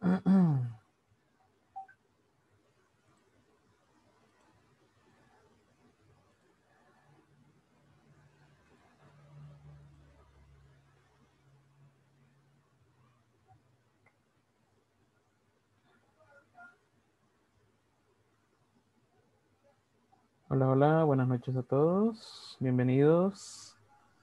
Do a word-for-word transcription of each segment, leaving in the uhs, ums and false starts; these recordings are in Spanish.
Hola, hola, buenas noches a todos. Bienvenidos.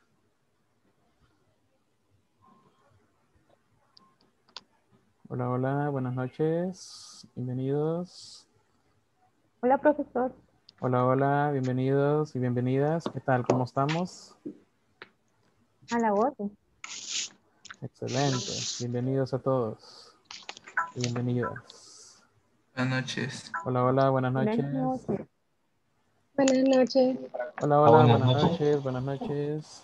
Hola, hola, buenas noches. Bienvenidos. Hola, profesor. Hola, hola, bienvenidos y bienvenidas. ¿Qué tal? ¿Cómo estamos? A la orden. Excelente. Bienvenidos a todos. Y bienvenidas. Buenas noches. Hola, hola, buenas Buenas noches. noches. Buenas noches. Hola, hola, buenas noches, buenas noches.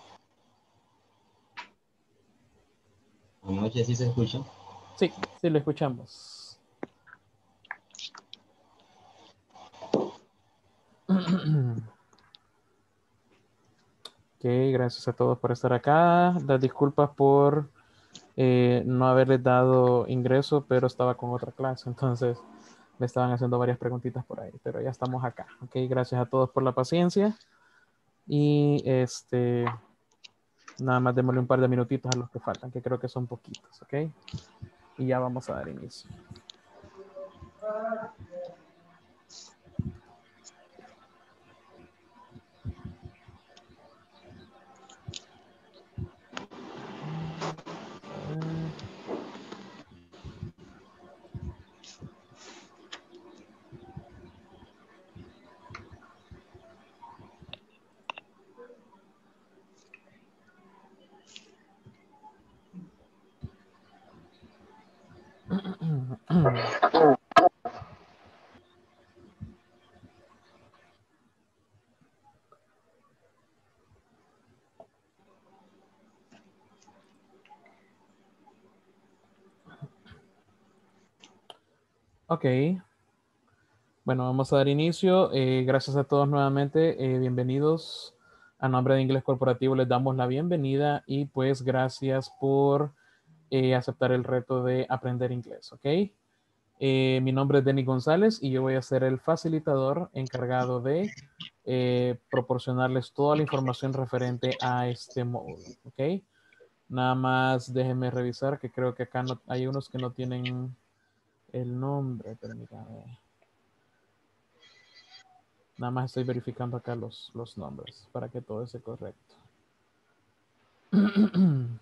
Buenas noches, ¿sí se escucha? Sí, sí, lo escuchamos. Ok, gracias a todos por estar acá. Las disculpas por eh, no haberles dado ingreso, pero estaba con otra clase, entonces me estaban haciendo varias preguntitas por ahí, pero ya estamos acá. Ok, gracias a todos por la paciencia. Y este, nada más démosle un par de minutitos a los que faltan, que creo que son poquitos, ok. Y ya vamos a dar inicio. A ver. Ok. Bueno, vamos a dar inicio. Eh, gracias a todos nuevamente. Eh, bienvenidos. A nombre de Inglés Corporativo les damos la bienvenida y pues gracias por eh, aceptar el reto de aprender inglés, ¿ok? Eh, mi nombre es Denny González y yo voy a ser el facilitador encargado de eh, proporcionarles toda la información referente a este módulo, ¿ok? Nada más déjenme revisar que creo que acá no, hay unos que no tienen el nombre, permítanme. Nada más estoy verificando acá los, los nombres para que todo esté correcto. Vamos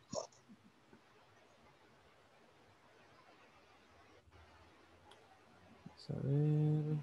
a ver.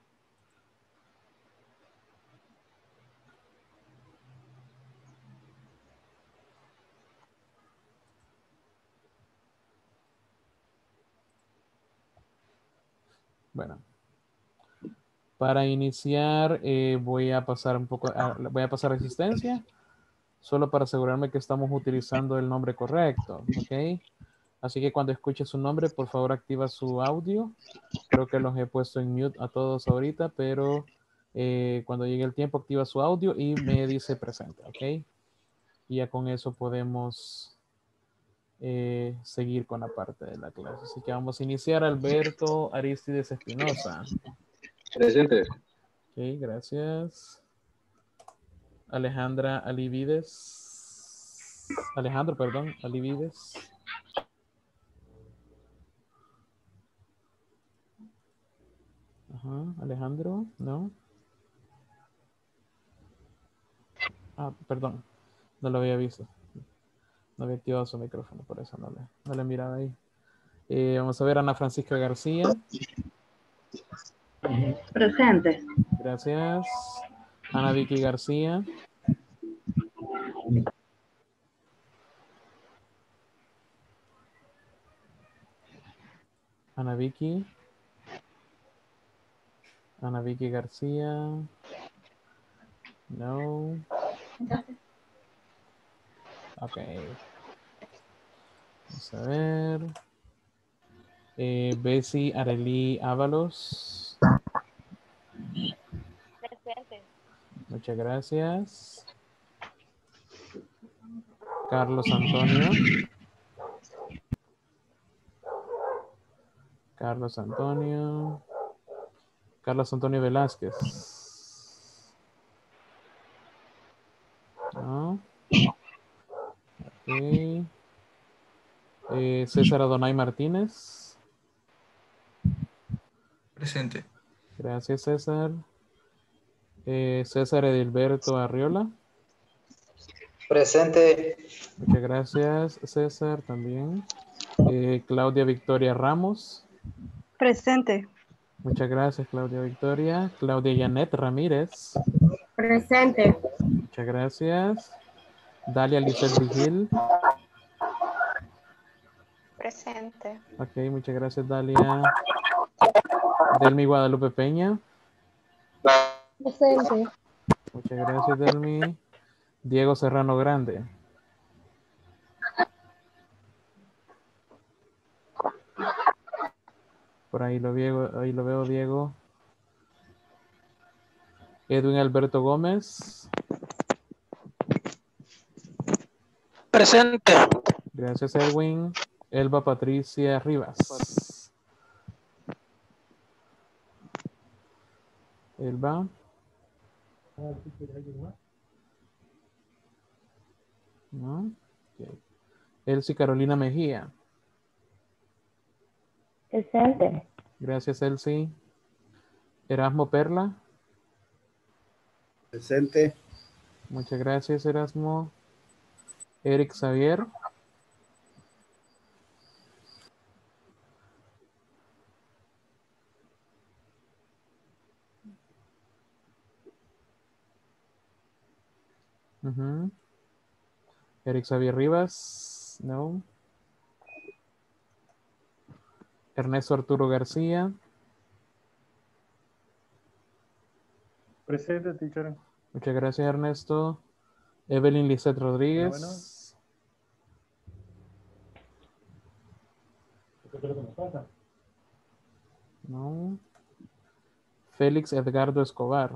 Bueno, para iniciar eh, voy a pasar un poco, a, voy a pasar asistencia, solo para asegurarme que estamos utilizando el nombre correcto, ¿ok? Así que cuando escuche su nombre, por favor activa su audio. Creo que los he puesto en mute a todos ahorita, pero eh, cuando llegue el tiempo activa su audio y me dice presente, ¿ok? Y ya con eso podemos eh, seguir con la parte de la clase. Así que vamos a iniciar. Alberto Aristides Espinosa. Presente. Ok, gracias. Alejandra Alivides. Alejandro, perdón, Alivides. Ajá, Alejandro, ¿no? Ah, perdón, no lo había visto. No había activado su micrófono, por eso no le, no le miraba ahí. Eh, vamos a ver Ana Francisca García. Presente. Gracias. Ana Vicky García. Ana Vicky. Ana Vicky García. No. Ok. Vamos a ver. Eh, Bessie Arely Ábalos. Presente. Muchas gracias. Carlos Antonio. Carlos Antonio. Carlos Antonio Velázquez. No. Ok. Eh, César Adonai Martínez. Presente. Gracias, César. Eh, César Edilberto Arriola. Presente. Muchas gracias, César, también. Eh, Claudia Victoria Ramos. Presente. Muchas gracias, Claudia Victoria. Claudia Janet Ramírez. Presente. Muchas gracias. Dalia Lizeth Vigil. Presente. Ok, muchas gracias, Dalia. Delmi Guadalupe Peña. Presente. Muchas gracias, Delmi. Diego Serrano Grande. Por ahí lo veo, ahí lo veo, Diego. Edwin Alberto Gómez. Presente. Gracias, Edwin. Elba Patricia Rivas. Elba. ¿No? Okay. Elsie Carolina Mejía. Presente. Gracias, Elsie. Erasmo Perla. Presente. Muchas gracias, Erasmo. Eric Xavier. Uh-huh. Eric Xavier Rivas. No. Ernesto Arturo García. Presente, teacher. Muchas gracias, Ernesto. Evelyn Lizeth Rodríguez. Bueno, bueno. ¿Qué es lo que nos pasa? No. Félix Edgardo Escobar.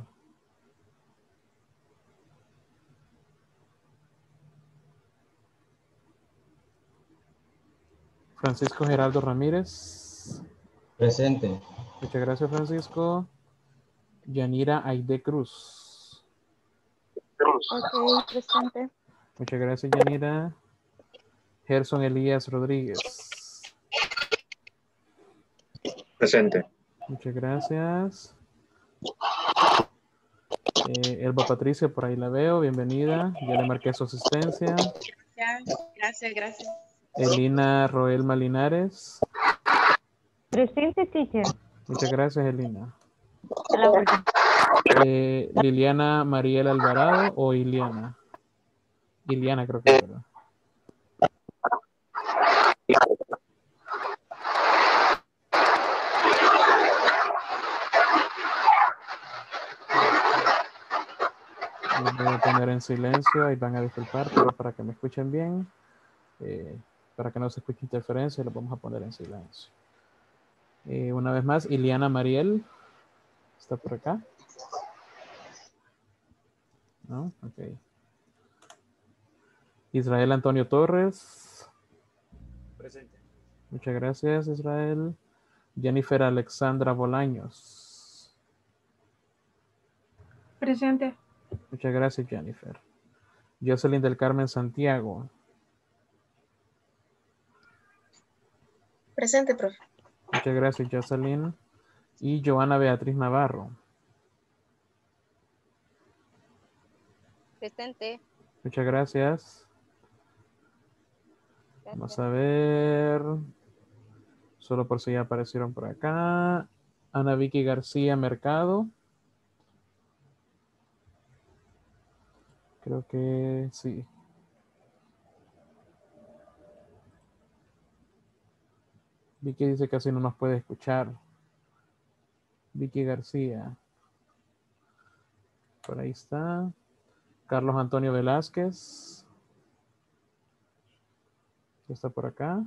Francisco Gerardo Ramírez. Presente. Muchas gracias, Francisco. Yanira Aide Cruz. Ok, presente. Muchas gracias, Yanira. Gerson Elías Rodríguez. Presente. Muchas gracias. Eh, Elba Patricia, por ahí la veo. Bienvenida. Ya le marqué su asistencia. Gracias, gracias. Elina Roelma Linares. Presente, teacher. Muchas gracias, Elina. A la orden. Eh, Liliana Mariela Alvarado o Iliana. Iliana creo que es, ¿verdad? Los voy a poner en silencio y van a disculpar, pero para que me escuchen bien, eh, para que no se escuche interferencia, los vamos a poner en silencio. Eh, una vez más, Iliana Mariel. ¿Está por acá? ¿No? Ok. Israel Antonio Torres. Presente. Muchas gracias, Israel. Jennifer Alexandra Bolaños. Presente. Muchas gracias, Jennifer. Jocelyn del Carmen Santiago. Presente, profe. Muchas gracias, Jocelyn. Y Joana Beatriz Navarro. Presente. Muchas gracias. Vamos a ver. Solo por si ya aparecieron por acá. Ana Vicky García Mercado. Creo que sí. Vicky dice que casi no nos puede escuchar. Vicky García. Por ahí está. Carlos Antonio Velázquez. Está por acá.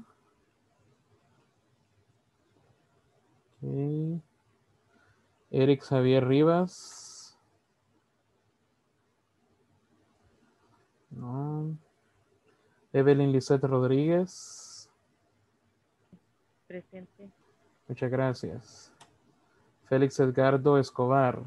Okay. Eric Xavier Rivas. No. Evelyn Lizeth Rodríguez. Presente. Muchas gracias. Félix Edgardo Escobar.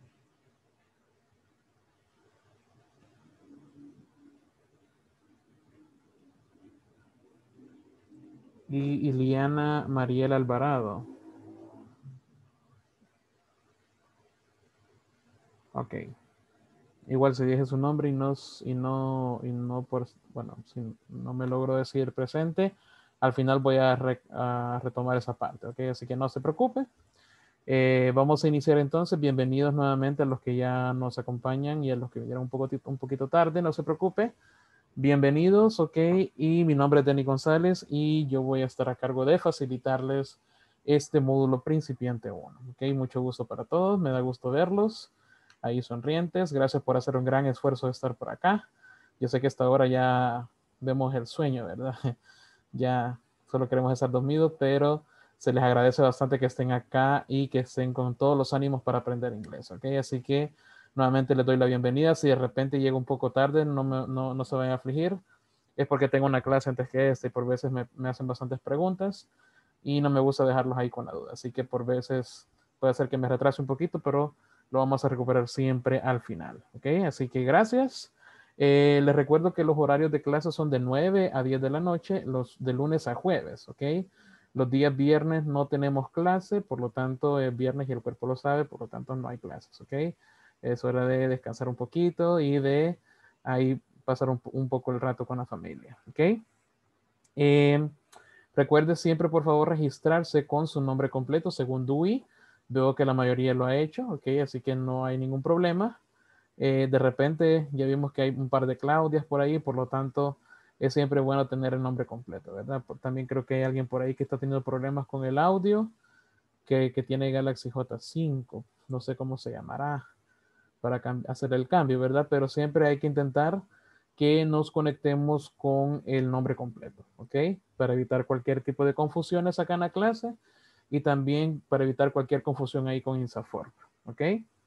Y Iliana Mariela Alvarado. Ok. Igual si dije su nombre y no, y no, y no por, bueno, si no me logro decir presente, al final voy a, re, a retomar esa parte, ok, así que no se preocupe. Eh, vamos a iniciar entonces. Bienvenidos nuevamente a los que ya nos acompañan y a los que vinieron un, poco, un poquito tarde, no se preocupe. Bienvenidos, ok, y mi nombre es Denny González y yo voy a estar a cargo de facilitarles este módulo principiante uno, ok, mucho gusto para todos, me da gusto verlos. Ahí sonrientes, gracias por hacer un gran esfuerzo de estar por acá. Yo sé que a esta hora ya vemos el sueño, ¿verdad? Ya solo queremos estar dormidos, pero se les agradece bastante que estén acá y que estén con todos los ánimos para aprender inglés, ¿ok? Así que nuevamente les doy la bienvenida. Si de repente llego un poco tarde, no, me, no, no se vayan a afligir. Es porque tengo una clase antes que esta y por veces me, me hacen bastantes preguntas y no me gusta dejarlos ahí con la duda. Así que por veces puede ser que me retrase un poquito, pero lo vamos a recuperar siempre al final, ¿ok? Así que gracias. Eh, les recuerdo que los horarios de clase son de nueve a diez de la noche, los de lunes a jueves, ¿ok? Los días viernes no tenemos clase, por lo tanto es viernes y el cuerpo lo sabe, por lo tanto no hay clases, ¿ok? Es hora de descansar un poquito y de ahí pasar un, un poco el rato con la familia, ¿ok? Eh, recuerde siempre, por favor, registrarse con su nombre completo según D U I. Veo que la mayoría lo ha hecho, ok, así que no hay ningún problema. Eh, de repente ya vimos que hay un par de Claudias por ahí, por lo tanto es siempre bueno tener el nombre completo, ¿verdad? Por, también creo que hay alguien por ahí que está teniendo problemas con el audio, que, que tiene Galaxy J cinco, no sé cómo se llamará para hacer el cambio, ¿verdad? Pero siempre hay que intentar que nos conectemos con el nombre completo, ¿ok? Para evitar cualquier tipo de confusiones acá en la clase. Y también para evitar cualquier confusión ahí con INSAFORP, ¿ok?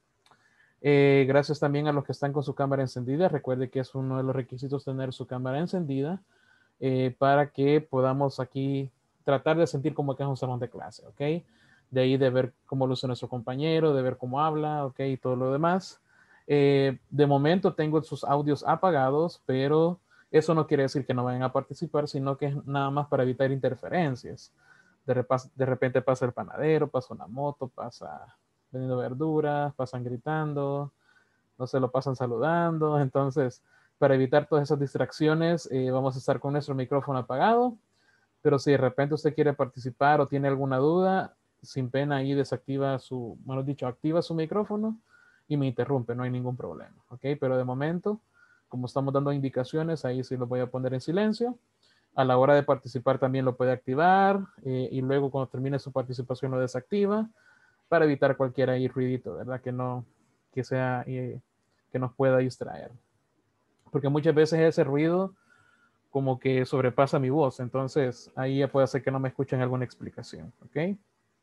Eh, gracias también a los que están con su cámara encendida. Recuerde que es uno de los requisitos tener su cámara encendida eh, para que podamos aquí tratar de sentir como que es un salón de clase, ¿ok? De ahí de ver cómo luce nuestro compañero, de ver cómo habla, ¿ok? Y todo lo demás. Eh, de momento tengo sus audios apagados, pero eso no quiere decir que no vayan a participar, sino que es nada más para evitar interferencias. De, de repente pasa el panadero, pasa una moto, pasa vendiendo verduras, pasan gritando, no se lo pasan saludando. Entonces, para evitar todas esas distracciones, eh, vamos a estar con nuestro micrófono apagado. Pero si de repente usted quiere participar o tiene alguna duda, sin pena ahí desactiva su, mejor dicho, activa su micrófono y me interrumpe, no hay ningún problema, ¿ok? Pero de momento, como estamos dando indicaciones, ahí sí lo voy a poner en silencio. A la hora de participar también lo puede activar eh, y luego cuando termine su participación lo desactiva para evitar cualquier ahí ruidito, ¿verdad? Que no, que sea, eh, que nos pueda distraer. Porque muchas veces ese ruido como que sobrepasa mi voz, entonces ahí ya puede ser que no me escuchen alguna explicación, ¿ok?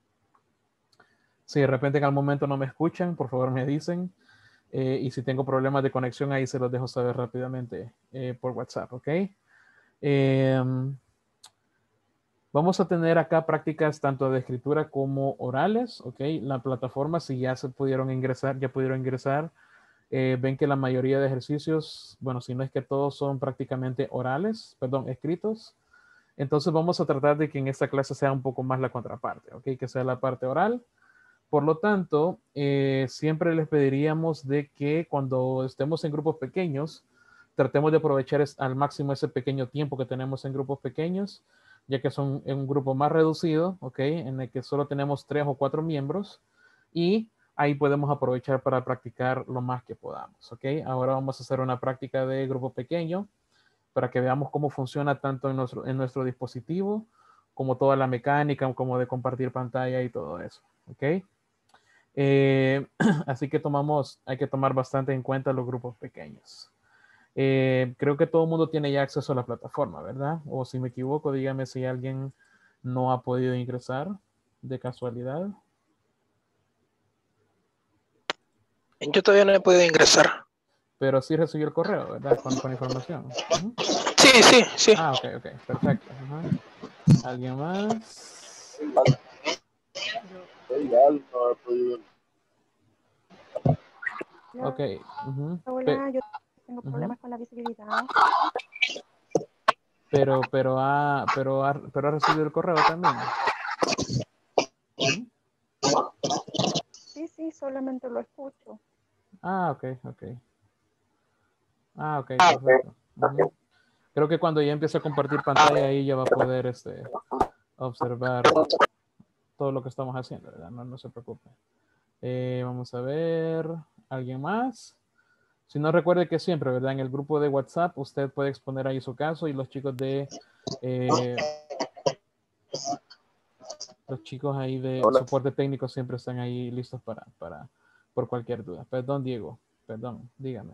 Si de repente en algún momento no me escuchan, por favor me dicen. Eh, y si tengo problemas de conexión, ahí se los dejo saber rápidamente eh, por WhatsApp, ¿ok? Eh, vamos a tener acá prácticas tanto de escritura como orales, ¿ok? La plataforma, si ya se pudieron ingresar, ya pudieron ingresar, eh, ven que la mayoría de ejercicios, bueno, si no es que todos son prácticamente orales, perdón, escritos. Entonces vamos a tratar de que en esta clase sea un poco más la contraparte, ¿ok? Que sea la parte oral. Por lo tanto, eh, siempre les pediríamos de que cuando estemos en grupos pequeños, tratemos de aprovechar al máximo ese pequeño tiempo que tenemos en grupos pequeños, ya que son en un grupo más reducido, ¿ok? En el que solo tenemos tres o cuatro miembros y ahí podemos aprovechar para practicar lo más que podamos, ¿ok? Ahora vamos a hacer una práctica de grupo pequeño para que veamos cómo funciona tanto en nuestro, en nuestro dispositivo como toda la mecánica, como de compartir pantalla y todo eso, ¿ok? Eh, así que tomamos, hay que tomar bastante en cuenta los grupos pequeños. Eh, creo que todo el mundo tiene ya acceso a la plataforma, ¿verdad? O si me equivoco, dígame si alguien no ha podido ingresar de casualidad. Yo todavía no he podido ingresar. Pero sí recibió el correo, ¿verdad? Con, con información. Uh-huh. Sí, sí, sí. Ah, ok, ok, perfecto. Uh-huh. ¿Alguien más? Ok. ujú. Pe- Hola, yo tengo ujú. problemas con la visibilidad. Pero, pero ha, pero ha, pero ha recibido el correo también. Ujú. Sí, sí, solamente lo escucho. Ah, ok, ok. Ah, ok, perfecto. Ujú. Creo que cuando ya empiece a compartir pantalla, ahí ya va a poder este, observar todo lo que estamos haciendo, ¿verdad? No, no se preocupe. Eh, vamos a ver, ¿alguien más? Si no, recuerde que siempre, ¿verdad? En el grupo de WhatsApp usted puede exponer ahí su caso y los chicos de eh, los chicos ahí de Hola. soporte técnico siempre están ahí listos para, para por cualquier duda. Perdón, Diego. Perdón, dígame.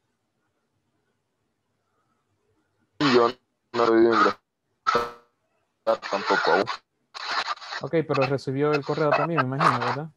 Yo no he podido ingresar tampoco aún. Ok, pero recibió el correo también, me imagino, ¿verdad?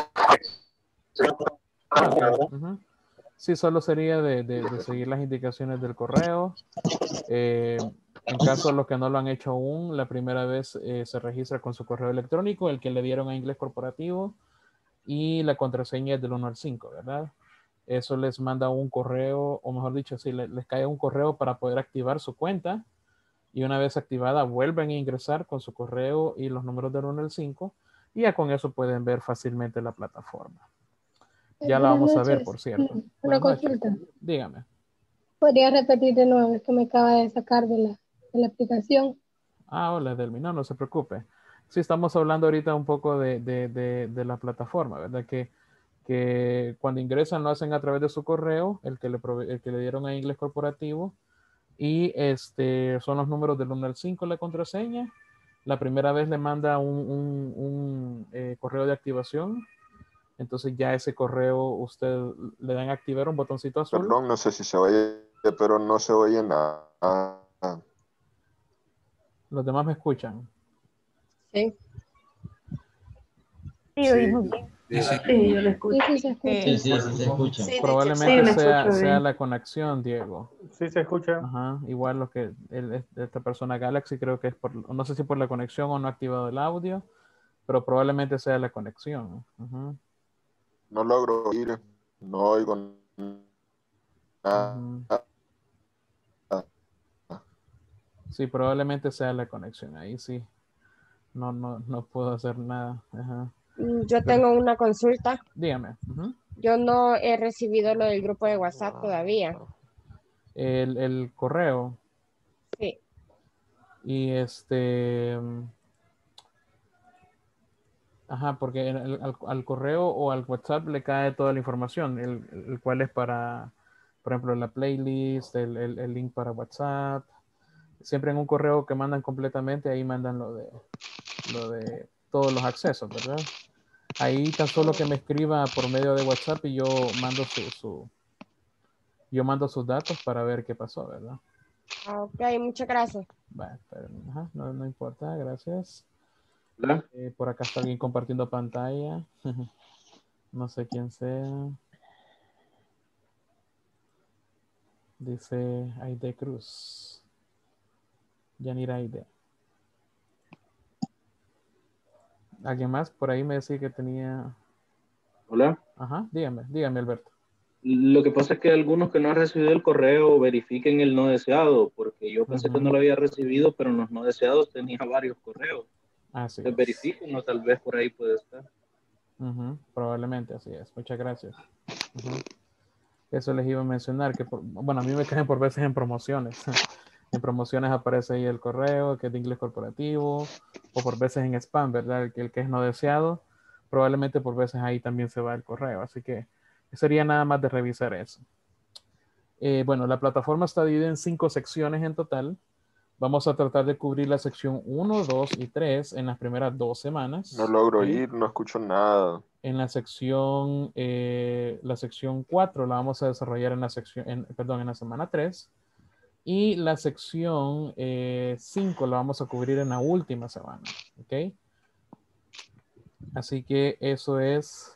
Ah, ok. Ujú. Sí, solo sería de, de- de seguir las indicaciones del correo. Eh, en caso de los que no lo han hecho aún, la primera vez eh, se registra con su correo electrónico, el que le dieron a Inglés Corporativo, y la contraseña es del uno al cinco, ¿verdad? Eso les manda un correo, o mejor dicho, sí, le- les cae un correo para poder activar su cuenta. Y una vez activada, vuelven a ingresar con su correo y los números del uno al cinco. Y ya con eso pueden ver fácilmente la plataforma. Ya la Buenas vamos a ver, noches. por cierto. Una Buenas noches. consulta. Dígame. ¿Podría repetir de nuevo? Es que me acaba de sacar de la, de la aplicación. Ah, hola, Delmi. No, no se preocupe. Sí, estamos hablando ahorita un poco de, de, de, de la plataforma, ¿verdad? Que, que cuando ingresan lo hacen a través de su correo, el que le, prove- el que le dieron a Inglés Corporativo, y este, son los números del uno al cinco la contraseña. La primera vez le manda un, un, un, eh, correo de activación. Entonces ya ese correo usted le dan a activar un botoncito azul. Perdón, no sé si se oye, pero no se oye nada. Los demás me escuchan. Sí. Sí, oímos bien. Sí, sí. Sí, yo lo escucho. Sí, sí, se escucha. Eh, Sí, sí, se escucha. Sí, de hecho, Probablemente Sí, le sea, escucho sea bien. la conexión, Diego. Sí, se escucha. Ajá, igual lo que el- esta persona Galaxy creo que es por, no sé si por la conexión o no ha activado el audio, pero probablemente sea la conexión. Ujú, No logro oír, no oigo nada. ujú. Sí, probablemente sea la conexión. Ahí sí, no, no, no puedo hacer nada. Ajá. Mm, Yo Pero tengo una consulta. dígame. Ujú. Yo no he recibido lo del grupo de WhatsApp todavía. El, el correo Sí. y este, ajá, porque el- el- al, al correo o al WhatsApp le cae toda la información, el, el cual es para, por ejemplo, la playlist, el, el- el link para WhatsApp. Siempre en un correo que mandan completamente, ahí mandan lo de, lo de todos los accesos, ¿verdad? Ahí tan solo que me escriba por medio de WhatsApp y yo mando su, su yo mando sus datos para ver qué pasó, ¿verdad? Ah, ok, muchas gracias. Bueno, pero, ajá, no, no importa, gracias. Hola. Eh, por acá está alguien compartiendo pantalla. No sé quién sea. Dice Aide Cruz. Yanira Aide. ¿Alguien más? Por ahí me decía que tenía... Hola. Ajá, dígame, dígame, Alberto. Lo que pasa es que algunos que no han recibido el correo verifiquen el no deseado, porque yo pensé que no Ujú. lo había recibido, pero en los no deseados tenía varios correos. Así Entonces es. verifiquen, o tal vez por ahí puede estar. Ujú, probablemente así es. Muchas gracias. Ujú. Eso les iba a mencionar, que por- bueno, a mí me caen por veces en promociones. En promociones aparece ahí el correo, que es de inglés corporativo, o por veces en spam, ¿verdad? El que, el que es no deseado, probablemente por veces ahí también se va el correo. Así que sería nada más de revisar eso. Eh, bueno, la plataforma está dividida en cinco secciones en total. Vamos a tratar de cubrir la sección uno, dos y tres en las primeras dos semanas. No logro ¿ok? oír, no escucho nada. En la sección, eh, la sección cuatro la vamos a desarrollar en la sección, en, perdón, en la semana tres. Y la sección eh, cinco la vamos a cubrir en la última semana. ¿Ok? Así que eso es,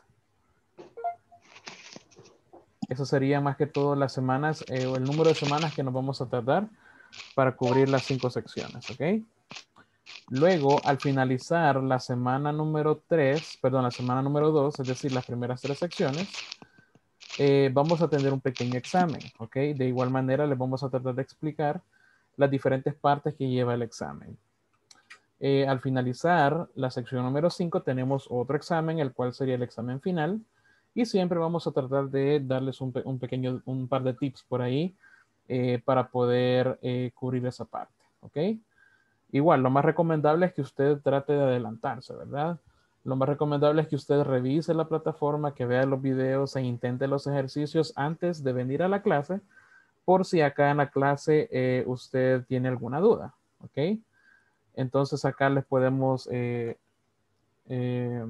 eso sería más que todo las semanas, eh, o el número de semanas que nos vamos a tardar para cubrir las cinco secciones. ¿Ok? Luego, al finalizar la semana número tres, perdón, la semana número dos, es decir, las primeras tres secciones, eh, vamos a tener un pequeño examen, ¿ok? De igual manera, les vamos a tratar de explicar las diferentes partes que lleva el examen. Eh, al finalizar la sección número cinco, tenemos otro examen, el cual sería el examen final. Y siempre vamos a tratar de darles un, pe un pequeño, un par de tips por ahí eh, para poder eh, cubrir esa parte, ¿ok? Igual, lo más recomendable es que usted trate de adelantarse, ¿verdad? Lo más recomendable es que usted revise la plataforma, que vea los videos e intente los ejercicios antes de venir a la clase, por si acá en la clase eh, usted tiene alguna duda, ¿ok? Entonces acá les podemos... Eh, eh,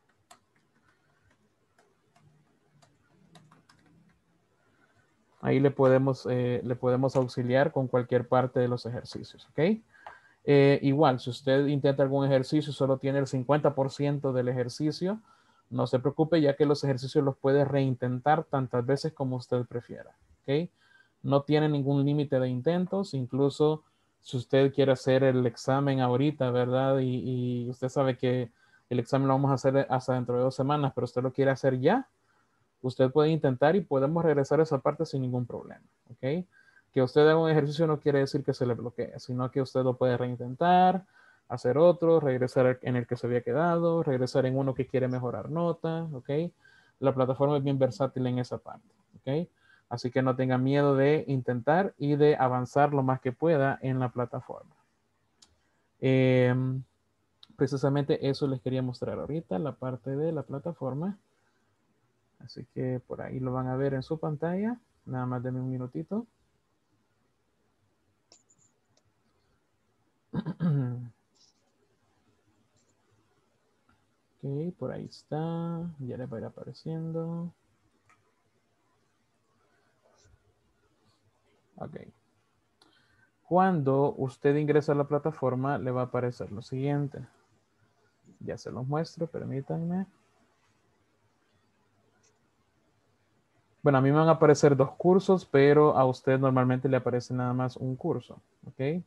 ahí le podemos, eh, le podemos auxiliar con cualquier parte de los ejercicios, ¿ok? Eh, igual, si usted intenta algún ejercicio y solo tiene el cincuenta por ciento del ejercicio, no se preocupe, ya que los ejercicios los puede reintentar tantas veces como usted prefiera, ¿ok? No tiene ningún límite de intentos, incluso si usted quiere hacer el examen ahorita, ¿verdad? Y, y usted sabe que el examen lo vamos a hacer hasta dentro de dos semanas, pero usted lo quiere hacer ya, usted puede intentar y podemos regresar a esa parte sin ningún problema, ¿ok? Que usted haga un ejercicio no quiere decir que se le bloquee, sino que usted lo puede reintentar, hacer otro, regresar en el que se había quedado, regresar en uno que quiere mejorar nota, ¿ok? La plataforma es bien versátil en esa parte, ¿ok? Así que no tenga miedo de intentar y de avanzar lo más que pueda en la plataforma. Eh, precisamente eso les quería mostrar ahorita, la parte de la plataforma. Así que por ahí lo van a ver en su pantalla. Nada más denme un minutito. Ok, por ahí está. Ya les va a ir apareciendo. Ok. Cuando usted ingresa a la plataforma, le va a aparecer lo siguiente. Ya se los muestro, permítanme. Bueno, a mí me van a aparecer dos cursos, pero a usted normalmente le aparece nada más un curso, ¿ok?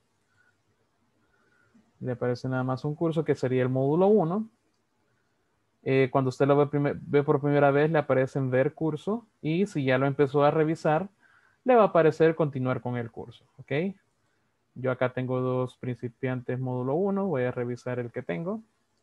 Le aparece nada más un curso que sería el módulo uno. Eh, cuando usted lo ve, primer, ve por primera vez, le aparece en ver curso, y si ya lo empezó a revisar, le va a aparecer continuar con el curso, ¿ok? Yo acá tengo dos principiantes módulo uno, voy a revisar el que tengo.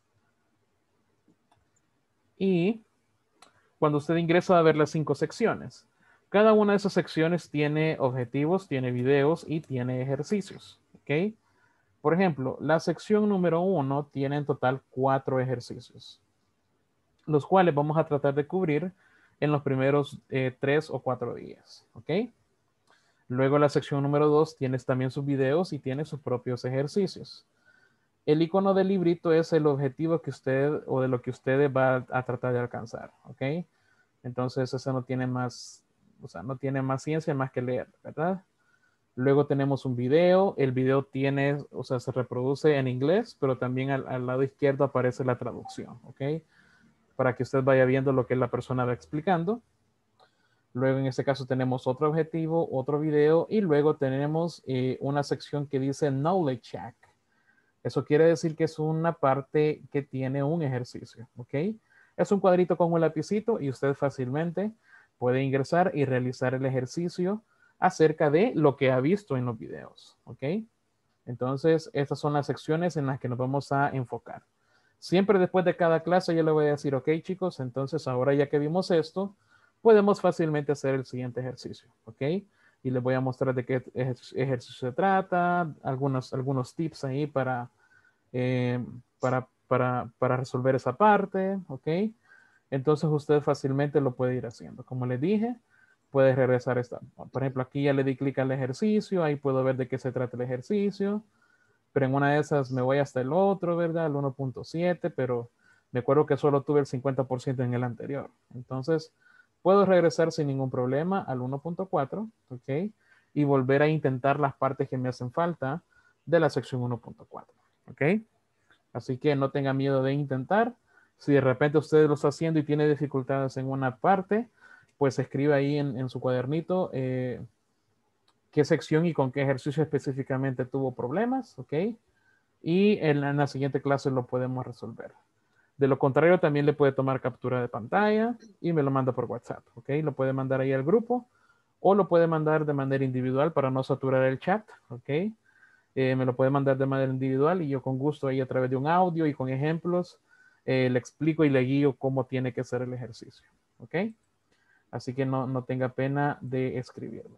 Y cuando usted ingresa va a ver las cinco secciones. Cada una de esas secciones tiene objetivos, tiene videos y tiene ejercicios, ¿ok? Por ejemplo, la sección número uno tiene en total cuatro ejercicios, los cuales vamos a tratar de cubrir en los primeros eh, tres o cuatro días, ¿ok? Luego la sección número dos tiene también sus videos y tiene sus propios ejercicios. El icono del librito es el objetivo que usted o de lo que usted va a tratar de alcanzar, ¿ok? Entonces eso no tiene más, o sea, no tiene más ciencia más que leer, ¿verdad? Luego tenemos un video. El video tiene, o sea, se reproduce en inglés, pero también al, al lado izquierdo aparece la traducción, ¿ok? Para que usted vaya viendo lo que la persona va explicando. Luego en este caso tenemos otro objetivo, otro video, y luego tenemos eh, una sección que dice Knowledge Check. Eso quiere decir que es una parte que tiene un ejercicio, ¿ok? Es un cuadrito con un lapicito y usted fácilmente puede ingresar y realizar el ejercicio acerca de lo que ha visto en los videos, ¿ok? Entonces, estas son las secciones en las que nos vamos a enfocar. Siempre después de cada clase yo le voy a decir, ok chicos, entonces ahora ya que vimos esto, podemos fácilmente hacer el siguiente ejercicio, ¿ok? Y les voy a mostrar de qué ejercicio se trata, algunos, algunos tips ahí para, eh, para, para, para resolver esa parte, ¿ok? Entonces usted fácilmente lo puede ir haciendo. Como les dije, puede regresar esta. Por ejemplo, aquí ya le di clic al ejercicio, ahí puedo ver de qué se trata el ejercicio, pero en una de esas me voy hasta el otro, ¿verdad? El uno punto siete, pero me acuerdo que solo tuve el cincuenta por ciento en el anterior. Entonces, puedo regresar sin ningún problema al uno punto cuatro, ¿ok? Y volver a intentar las partes que me hacen falta de la sección uno punto cuatro, ¿ok? Así que no tenga miedo de intentar. Si de repente usted lo está haciendo y tiene dificultades en una parte, pues escribe ahí en, en su cuadernito eh, qué sección y con qué ejercicio específicamente tuvo problemas, ¿ok? y en, en la siguiente clase lo podemos resolver. De lo contrario, también le puede tomar captura de pantalla y me lo manda por WhatsApp, ¿ok? Lo puede mandar ahí al grupo o lo puede mandar de manera individual para no saturar el chat, ¿ok? Eh, me lo puede mandar de manera individual y yo con gusto ahí a través de un audio y con ejemplos eh, le explico y le guío cómo tiene que ser el ejercicio, ¿ok? Así que no, no tenga pena de escribirme.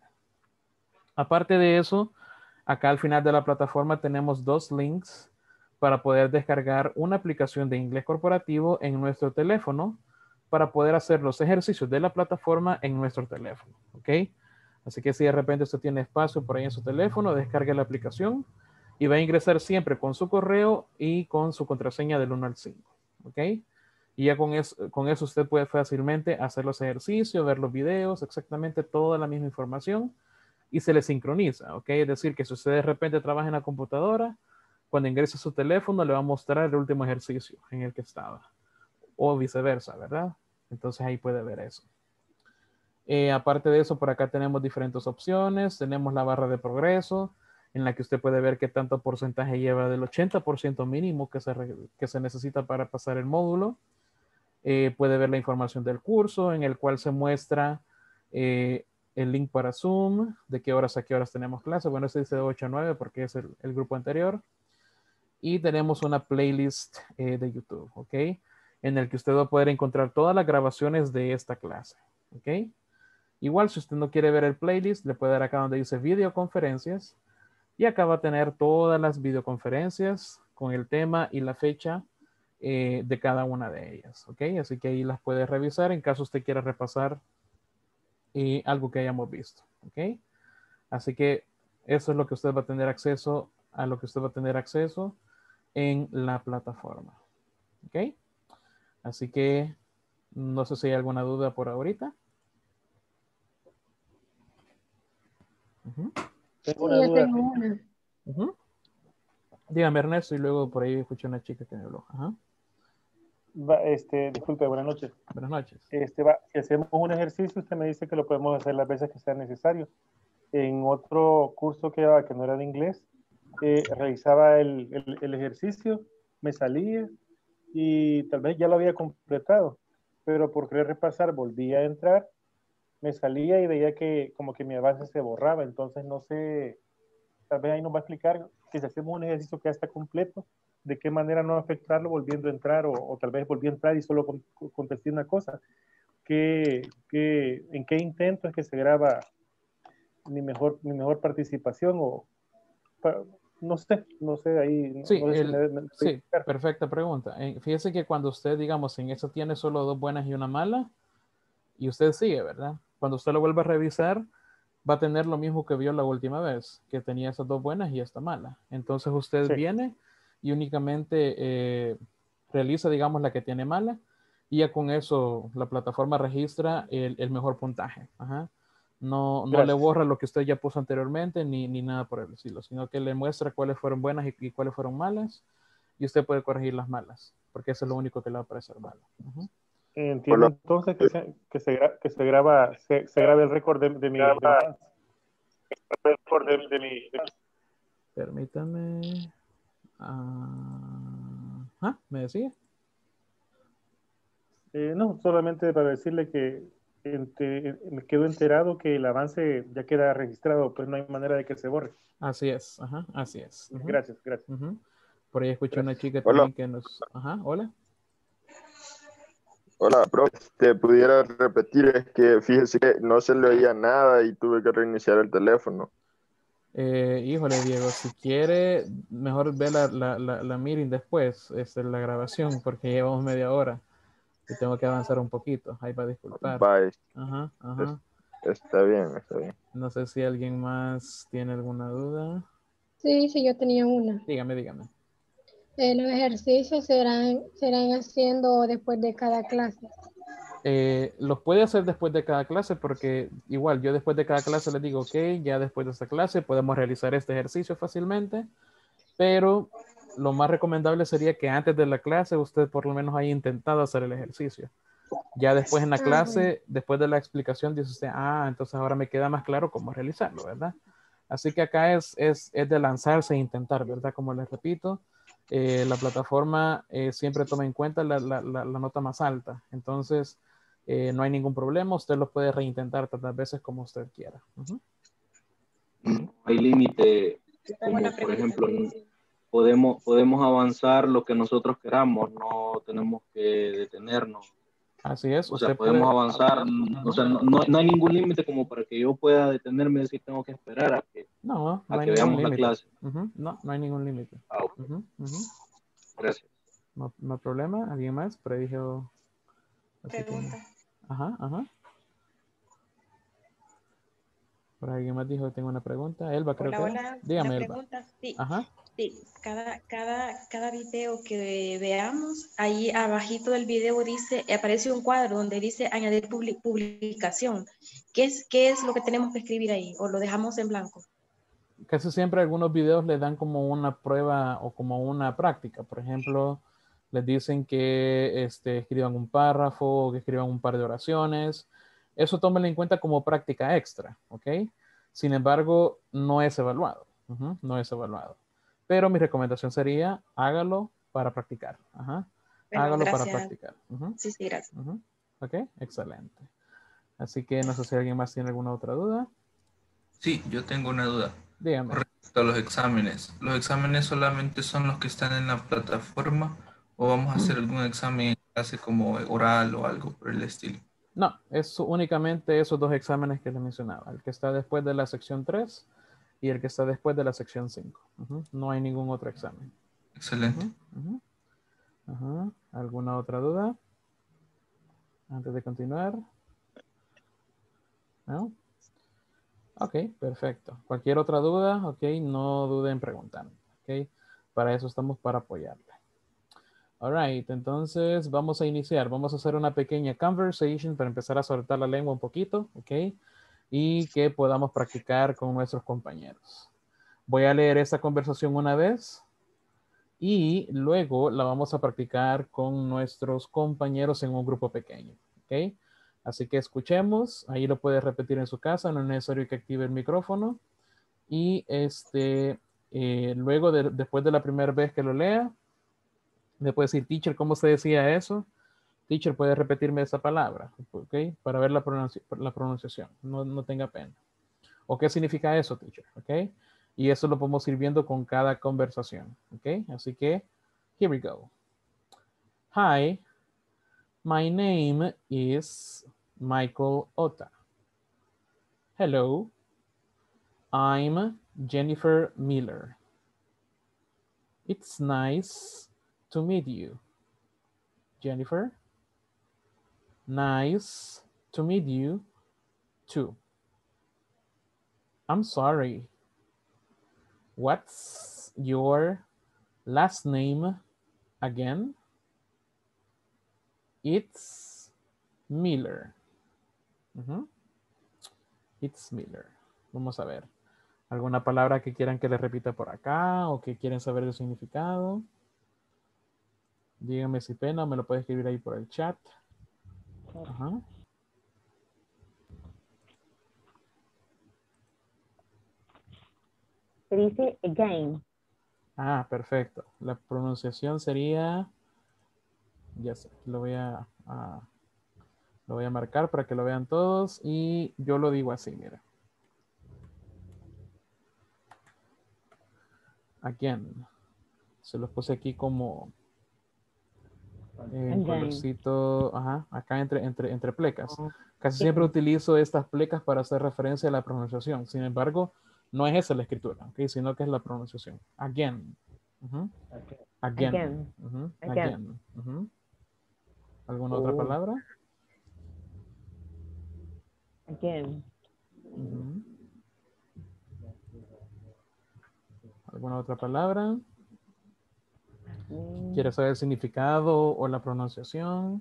Aparte de eso, acá al final de la plataforma tenemos dos links para poder descargar una aplicación de inglés corporativo en nuestro teléfono para poder hacer los ejercicios de la plataforma en nuestro teléfono, ¿ok? Así que si de repente usted tiene espacio por ahí en su teléfono, descargue la aplicación y va a ingresar siempre con su correo y con su contraseña del uno al cinco, ¿ok? Y ya con eso, con eso usted puede fácilmente hacer los ejercicios, ver los videos, exactamente toda la misma información y se le sincroniza, ¿ok? Es decir, que si usted de repente trabaja en la computadora, cuando ingrese a su teléfono le va a mostrar el último ejercicio en el que estaba o viceversa, ¿verdad? Entonces ahí puede ver eso. Eh, aparte de eso, por acá tenemos diferentes opciones. Tenemos la barra de progreso en la que usted puede ver qué tanto porcentaje lleva del ochenta por ciento mínimo que se, que se necesita para pasar el módulo. Eh, puede ver la información del curso en el cual se muestra eh, el link para Zoom, de qué horas a qué horas tenemos clase. Bueno, este dice de ocho a nueve porque es el, el grupo anterior. Y tenemos una playlist eh, de YouTube, ¿ok? En el que usted va a poder encontrar todas las grabaciones de esta clase, ¿ok? Igual, si usted no quiere ver el playlist, le puede dar acá donde dice videoconferencias. Y acá va a tener todas las videoconferencias con el tema y la fecha eh, de cada una de ellas, ¿ok? Así que ahí las puede revisar en caso usted quiera repasar eh, algo que hayamos visto, ¿ok? Así que eso es lo que usted va a tener acceso, a lo que usted va a tener acceso en la plataforma, ¿ok? Así que no sé si hay alguna duda por ahorita. Uh-huh. Tengo una sí, duda. Tengo una. Uh-huh. Dígame, Ernesto, y luego por ahí escuché una chica que me habló. Ajá. Va, este, disculpe, buenas noches. Buenas noches. Este, va, si hacemos un ejercicio, usted me dice que lo podemos hacer las veces que sea necesario. En otro curso que, que no era de inglés, eh, realizaba el, el, el ejercicio, me salía y tal vez ya lo había completado, pero por querer repasar volvía a entrar, me salía y veía que como que mi avance se borraba. Entonces no sé, tal vez ahí nos va a explicar que si hacemos un ejercicio que ya está completo, de qué manera no afectarlo volviendo a entrar, o, o tal vez volví a entrar y solo con, contesté una cosa. ¿Qué, qué, ¿En qué intento es que se graba mi mejor, mi mejor participación? O para, no sé, no sé ahí. Sí, no sé el, si me, me sí, perfecta pregunta. Eh, fíjese que cuando usted, digamos, en eso tiene solo dos buenas y una mala, y usted sigue, ¿verdad? Cuando usted lo vuelve a revisar, va a tener lo mismo que vio la última vez, que tenía esas dos buenas y esta mala. Entonces usted sí. viene y únicamente eh, realiza, digamos, la que tiene mala, y ya con eso la plataforma registra el, el mejor puntaje. Ajá. No, no le borra lo que usted ya puso anteriormente, ni, ni nada por el estilo, sino que le muestra cuáles fueron buenas y, y cuáles fueron malas, y usted puede corregir las malas, porque eso es lo único que le va a parecer malo. Uh-huh. Entiendo entonces que se, que se, gra, que se graba, se, se graba el récord de, de mi... De, de, de mi de... Permítame. Uh, ¿ah? ¿Me decía? Eh, no, solamente para decirle que ente, me quedo enterado que el avance ya queda registrado, pues no hay manera de que se borre. Así es, ajá, así es. Uh-huh. Gracias, gracias. Uh-huh. Por ahí escuché gracias. Una chica Hola. También que nos... Ajá, hola. Hola, profe, te pudiera repetir, es que fíjese que no se le oía nada y tuve que reiniciar el teléfono. Eh, híjole, Diego, si quiere, mejor ve la, la, la, la meeting después, este, la grabación, porque llevamos media hora y tengo que avanzar un poquito. Ahí va a disculpar. Bye. Ajá, ajá. Es, está bien, está bien. No sé si alguien más tiene alguna duda. Sí, sí, yo tenía una. Dígame, dígame. Eh, los ejercicios serán, serán haciendo después de cada clase. Eh, los puede hacer después de cada clase porque igual yo después de cada clase les digo, ok, ya después de esta clase podemos realizar este ejercicio fácilmente, pero lo más recomendable sería que antes de la clase usted por lo menos haya intentado hacer el ejercicio. Ya después en la clase, después de la explicación, dice usted, ah, entonces ahora me queda más claro cómo realizarlo, ¿verdad? Así que acá es, es, es de lanzarse e intentar, ¿verdad? Como les repito, eh, la plataforma eh, siempre toma en cuenta la, la, la, la nota más alta. Entonces, eh, no hay ningún problema. Usted lo puede reintentar tantas veces como usted quiera. Uh-huh. No hay límite, como por ejemplo, podemos, podemos avanzar lo que nosotros queramos, no tenemos que detenernos. Así es. O sea, usted podemos puede... avanzar, o sea, no, no, no hay ningún límite como para que yo pueda detenerme y decir tengo que esperar a que, No, no a hay que ningún veamos la límite. clase. Uh-huh. No, no hay ningún límite. Ah, okay. Uh-huh. Uh-huh. Gracias. No, no hay problema. ¿Alguien más? Por ahí dijo... Pregunta. Que... Ajá, ajá. Por ahí alguien más dijo que tengo una pregunta. Elba, creo Hola, que hola. Dígame, Una Elba. pregunta. Sí. Ajá. Sí. Cada, cada, cada video que veamos, ahí abajito del video dice, aparece un cuadro donde dice añadir public, publicación. ¿Qué es, ¿Qué es lo que tenemos que escribir ahí? ¿O lo dejamos en blanco? Casi siempre algunos videos les dan como una prueba o como una práctica. Por ejemplo, les dicen que este, escriban un párrafo o que escriban un par de oraciones. Eso tómenlo en cuenta como práctica extra, ¿ok? Sin embargo, no es evaluado. Uh-huh, no es evaluado. Pero mi recomendación sería, hágalo para practicar. Ajá. Bueno, hágalo gracias. para practicar. Uh-huh. Sí, sí, gracias. Uh-huh. Ok, excelente. Así que no sé si alguien más tiene alguna otra duda. Sí, yo tengo una duda. Dígame. Con respecto a los exámenes. ¿Los exámenes solamente son los que están en la plataforma o vamos a hacer algún examen en clase como oral o algo por el estilo? No, es únicamente esos dos exámenes que les mencionaba. El que está después de la sección tres y el que está después de la sección cinco. Uh-huh. No hay ningún otro examen. Excelente. Uh-huh. Uh-huh. ¿Alguna otra duda? Antes de continuar. ¿No? Ok, perfecto. Cualquier otra duda, ok, no duden en preguntar. Ok, para eso estamos, para apoyarle. All right, entonces vamos a iniciar. Vamos a hacer una pequeña conversation para empezar a soltar la lengua un poquito, ok, y que podamos practicar con nuestros compañeros. Voy a leer esta conversación una vez y luego la vamos a practicar con nuestros compañeros en un grupo pequeño, ok. Así que escuchemos, ahí lo puede repetir en su casa, no es necesario que active el micrófono. Y este, eh, luego, de, después de la primera vez que lo lea, me puede decir, teacher, ¿cómo se decía eso? Teacher, ¿puede repetirme esa palabra? ¿Ok? Para ver la, pronunci la pronunciación, no, no tenga pena. ¿O qué significa eso, teacher? ¿Ok? Y eso lo podemos ir viendo con cada conversación. ¿Ok? Así que, here we go. Hi, my name is Michael Ota. Hello, I'm Jennifer Miller. It's nice to meet you. Jennifer, nice to meet you too. I'm sorry. What's your last name again? It's Miller. Uh-huh. It's Miller. Vamos a ver. ¿Alguna palabra que quieran que le repita por acá o que quieren saber el significado? Díganme si pena o me lo puede escribir ahí por el chat. Ajá. Se dice again. Ah, perfecto. La pronunciación sería... Ya sé, lo voy a, a, lo voy a marcar para que lo vean todos y yo lo digo así, mira. Again. Se los puse aquí como en colorcito, ajá, acá entre, entre, entre plecas. Casi siempre utilizo estas plecas para hacer referencia a la pronunciación. Sin embargo, no es esa la escritura, ¿okay? Sino que es la pronunciación. Again. Uh-huh. Again. Again. Uh-huh. Again. Again. Uh-huh. ¿Alguna Oh. otra palabra? Again. Uh-huh. ¿Alguna otra palabra? ¿Quieres saber el significado o la pronunciación?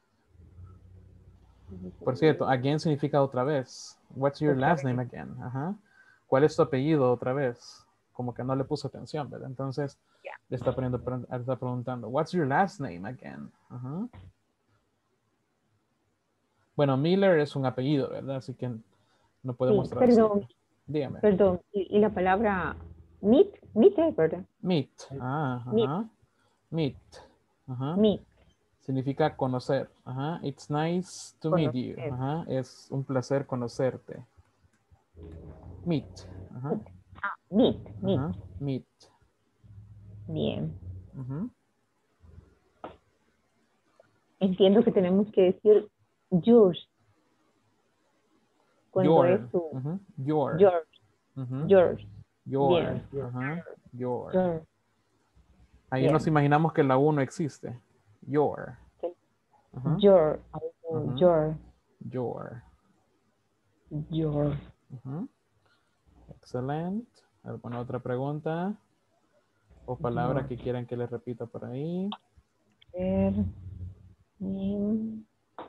Por cierto, again significa otra vez. What's your last name again? Ajá. ¿Cuál es tu apellido otra vez? Como que no le puso atención, ¿verdad? Entonces, yeah. le, está poniendo, le está preguntando, what's your last name again? Ajá. Bueno, Miller es un apellido, ¿verdad? Así que no podemos sí, traducir. Perdón, Dígame. Perdón, y, y la palabra meet, meet es, ¿verdad? Meet. Ah, Meet. ajá. Meet. Ajá. Meet. Significa conocer. Ajá. It's nice to meet you. Conocer. Ajá. Es un placer conocerte. Meet. Ajá. Ah, meet, meet. Ajá. Meet. Bien. Ujú. Entiendo que tenemos que decir yours cuando Your. es tu Ujú. Your. yours, Ujú. yours. Your. Bien. Ajá. Your. Your. Ahí Bien. nos imaginamos que la U no existe. Your. Ajá. Your. Ujú. Your. Your. Your. Ujú. Excelente. ¿Alguna otra pregunta o palabra Your. que quieran que les repita por ahí? Ver. Mm.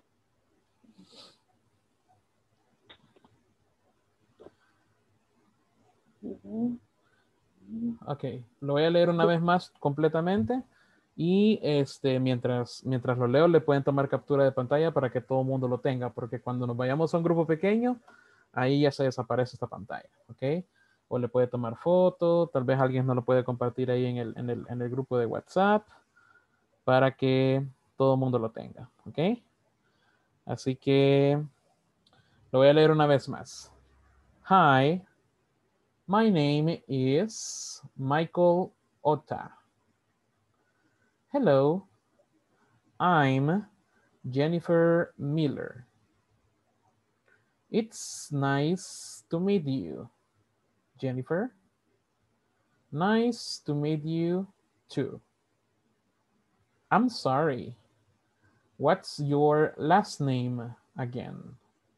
Mm. Ok, lo voy a leer una vez más completamente y este, mientras, mientras lo leo le pueden tomar captura de pantalla para que todo el mundo lo tenga, porque cuando nos vayamos a un grupo pequeño, ahí ya se desaparece esta pantalla, ¿ok? O le puede tomar foto, tal vez alguien no lo puede compartir ahí en el, en el, en el grupo de WhatsApp para que todo el mundo lo tenga, ¿ok? Así que lo voy a leer una vez más. Hi, my name is Michael Ota. Hello, I'm Jennifer Miller. It's nice to meet you, Jennifer. Nice to meet you too. I'm sorry. What's your last name again?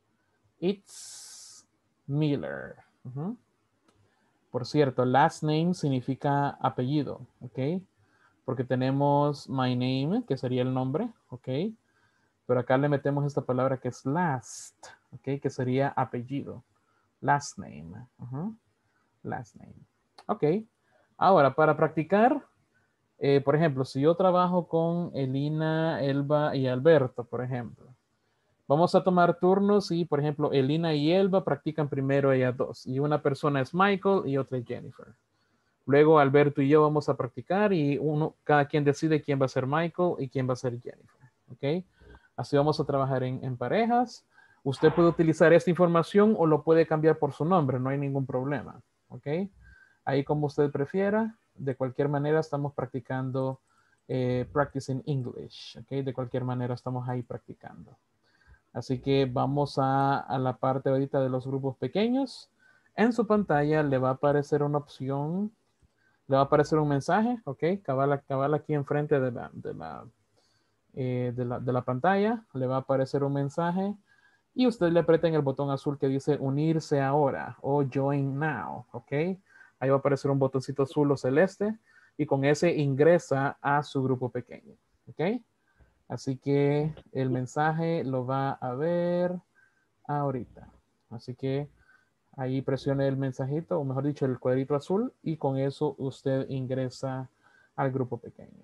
It's Miller. Uh-huh. Por cierto, last name significa apellido, ¿ok? Porque tenemos my name, que sería el nombre, ¿ok? Pero acá le metemos esta palabra que es last, ¿ok? Que sería apellido. Last name. Uh-huh. Last name. Ok. Ahora, para practicar, eh, por ejemplo, si yo trabajo con Elina, Elba y Alberto, por ejemplo, vamos a tomar turnos y, por ejemplo, Elina y Elba practican primero ellas dos. Y una persona es Michael y otra es Jennifer. Luego Alberto y yo vamos a practicar y uno, cada quien decide quién va a ser Michael y quién va a ser Jennifer. ¿Ok? Así vamos a trabajar en, en parejas. Usted puede utilizar esta información o lo puede cambiar por su nombre. No hay ningún problema. ¿Ok? Ahí como usted prefiera. De cualquier manera estamos practicando eh, practicing English. ¿Ok? De cualquier manera estamos ahí practicando. Así que vamos a, a la parte ahorita de los grupos pequeños. En su pantalla le va a aparecer una opción. Le va a aparecer un mensaje, ok, cabal, cabal aquí enfrente de la, de, la, eh, de, la, de la pantalla, le va a aparecer un mensaje y usted le aprieta en el botón azul que dice unirse ahora o join now, ok. Ahí va a aparecer un botoncito azul o celeste y con ese ingresa a su grupo pequeño, ok. Así que el mensaje lo va a ver ahorita. Así que ahí presione el mensajito, o mejor dicho, el cuadrito azul, y con eso usted ingresa al grupo pequeño.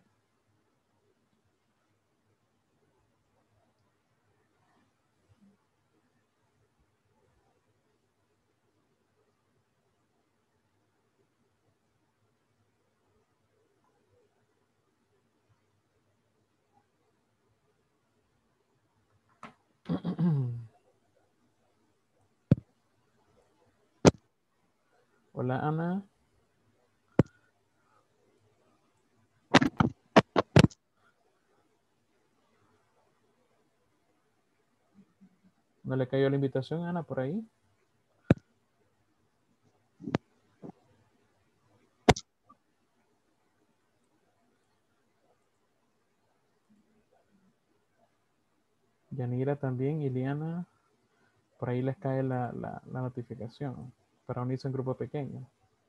Hola, Ana. ¿No le cayó la invitación, Ana, por ahí? Yanira también, Iliana. Por ahí les cae la, la, la notificación para unirse en grupo pequeño.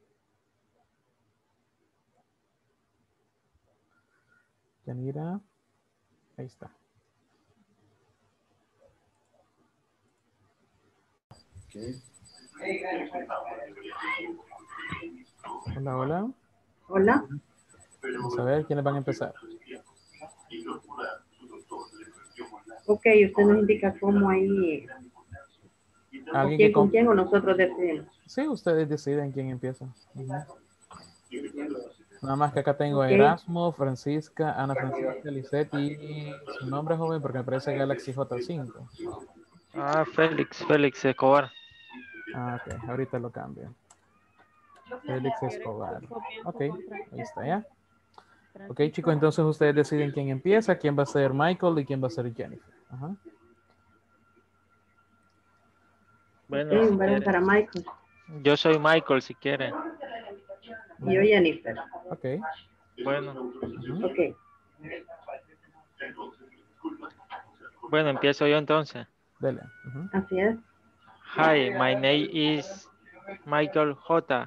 Yanira. Ahí está. Okay. Hola, hola. Hola. Vamos a ver quiénes van a empezar. Ok, usted nos indica cómo ahí Alguien ¿Quién que con com- quién o nosotros decidimos? Sí, ustedes deciden quién empieza. Ujú. Nada más que acá tengo a Ok. Erasmo, Francisca, Ana Francisca, Lisette y su nombre joven porque me parece Galaxy J cinco. Ah, Félix, Félix Escobar. Ah, ok, ahorita lo cambio. Félix Escobar. Ok, ahí está ya. Ok, chicos, entonces ustedes deciden quién empieza, quién va a ser Michael y quién va a ser Jennifer. Ajá. Bueno, Ok, si un varón quieren. para Michael. Yo soy Michael, si quieren. Y yo Jennifer. Ok. Bueno, Ujú. Ok. bueno, empiezo yo entonces. Dele. Ujú. Así es. Hi, my name is Michael J.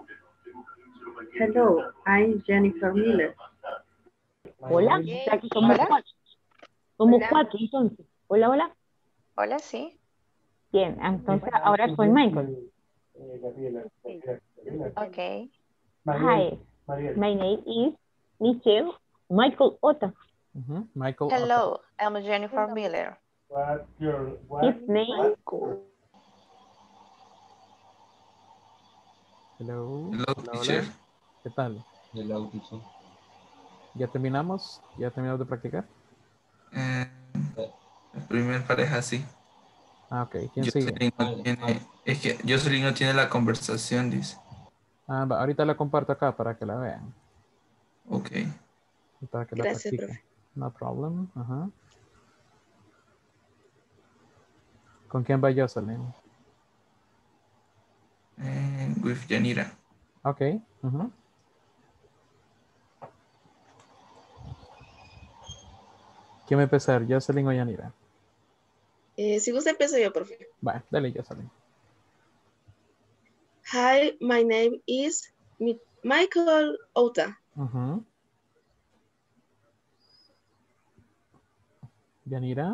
Hello, I'm Jennifer Miller. Hola, Ok. o sea que somos Hola. cuatro. Somos Hola. cuatro entonces. Hola, hola. Hola, sí. Bien, entonces ahora soy Michael. Ok. Hi, my name is Michelle Michael Ota. Ujú. Michael Otto. Hello, I'm Jennifer Miller. His name Hello. Hello, Hola, teacher. hola. ¿Qué tal? ¿Ya terminamos? ¿Ya terminamos de practicar? Eh, la primera pareja, sí. Ah, ok. ¿Quién sigue? Jocelyn no tiene, es que Jocelyn no tiene la conversación, dice. Ah, va, ahorita la comparto acá para que la vean. Ok. Y para que la Gracias, practiquen. profe. No problem. Ajá. ¿Con quién va Jocelyn? Eh, with Yanira. Ok. Ujú. ¿Quién va a empezar? ¿Jocelyn o Yanira? Eh, si gusta, empiezo yo, profe. Va, dale Jocelyn. Hi, my name is Mi- Michael Ota. Ujú. Yanira.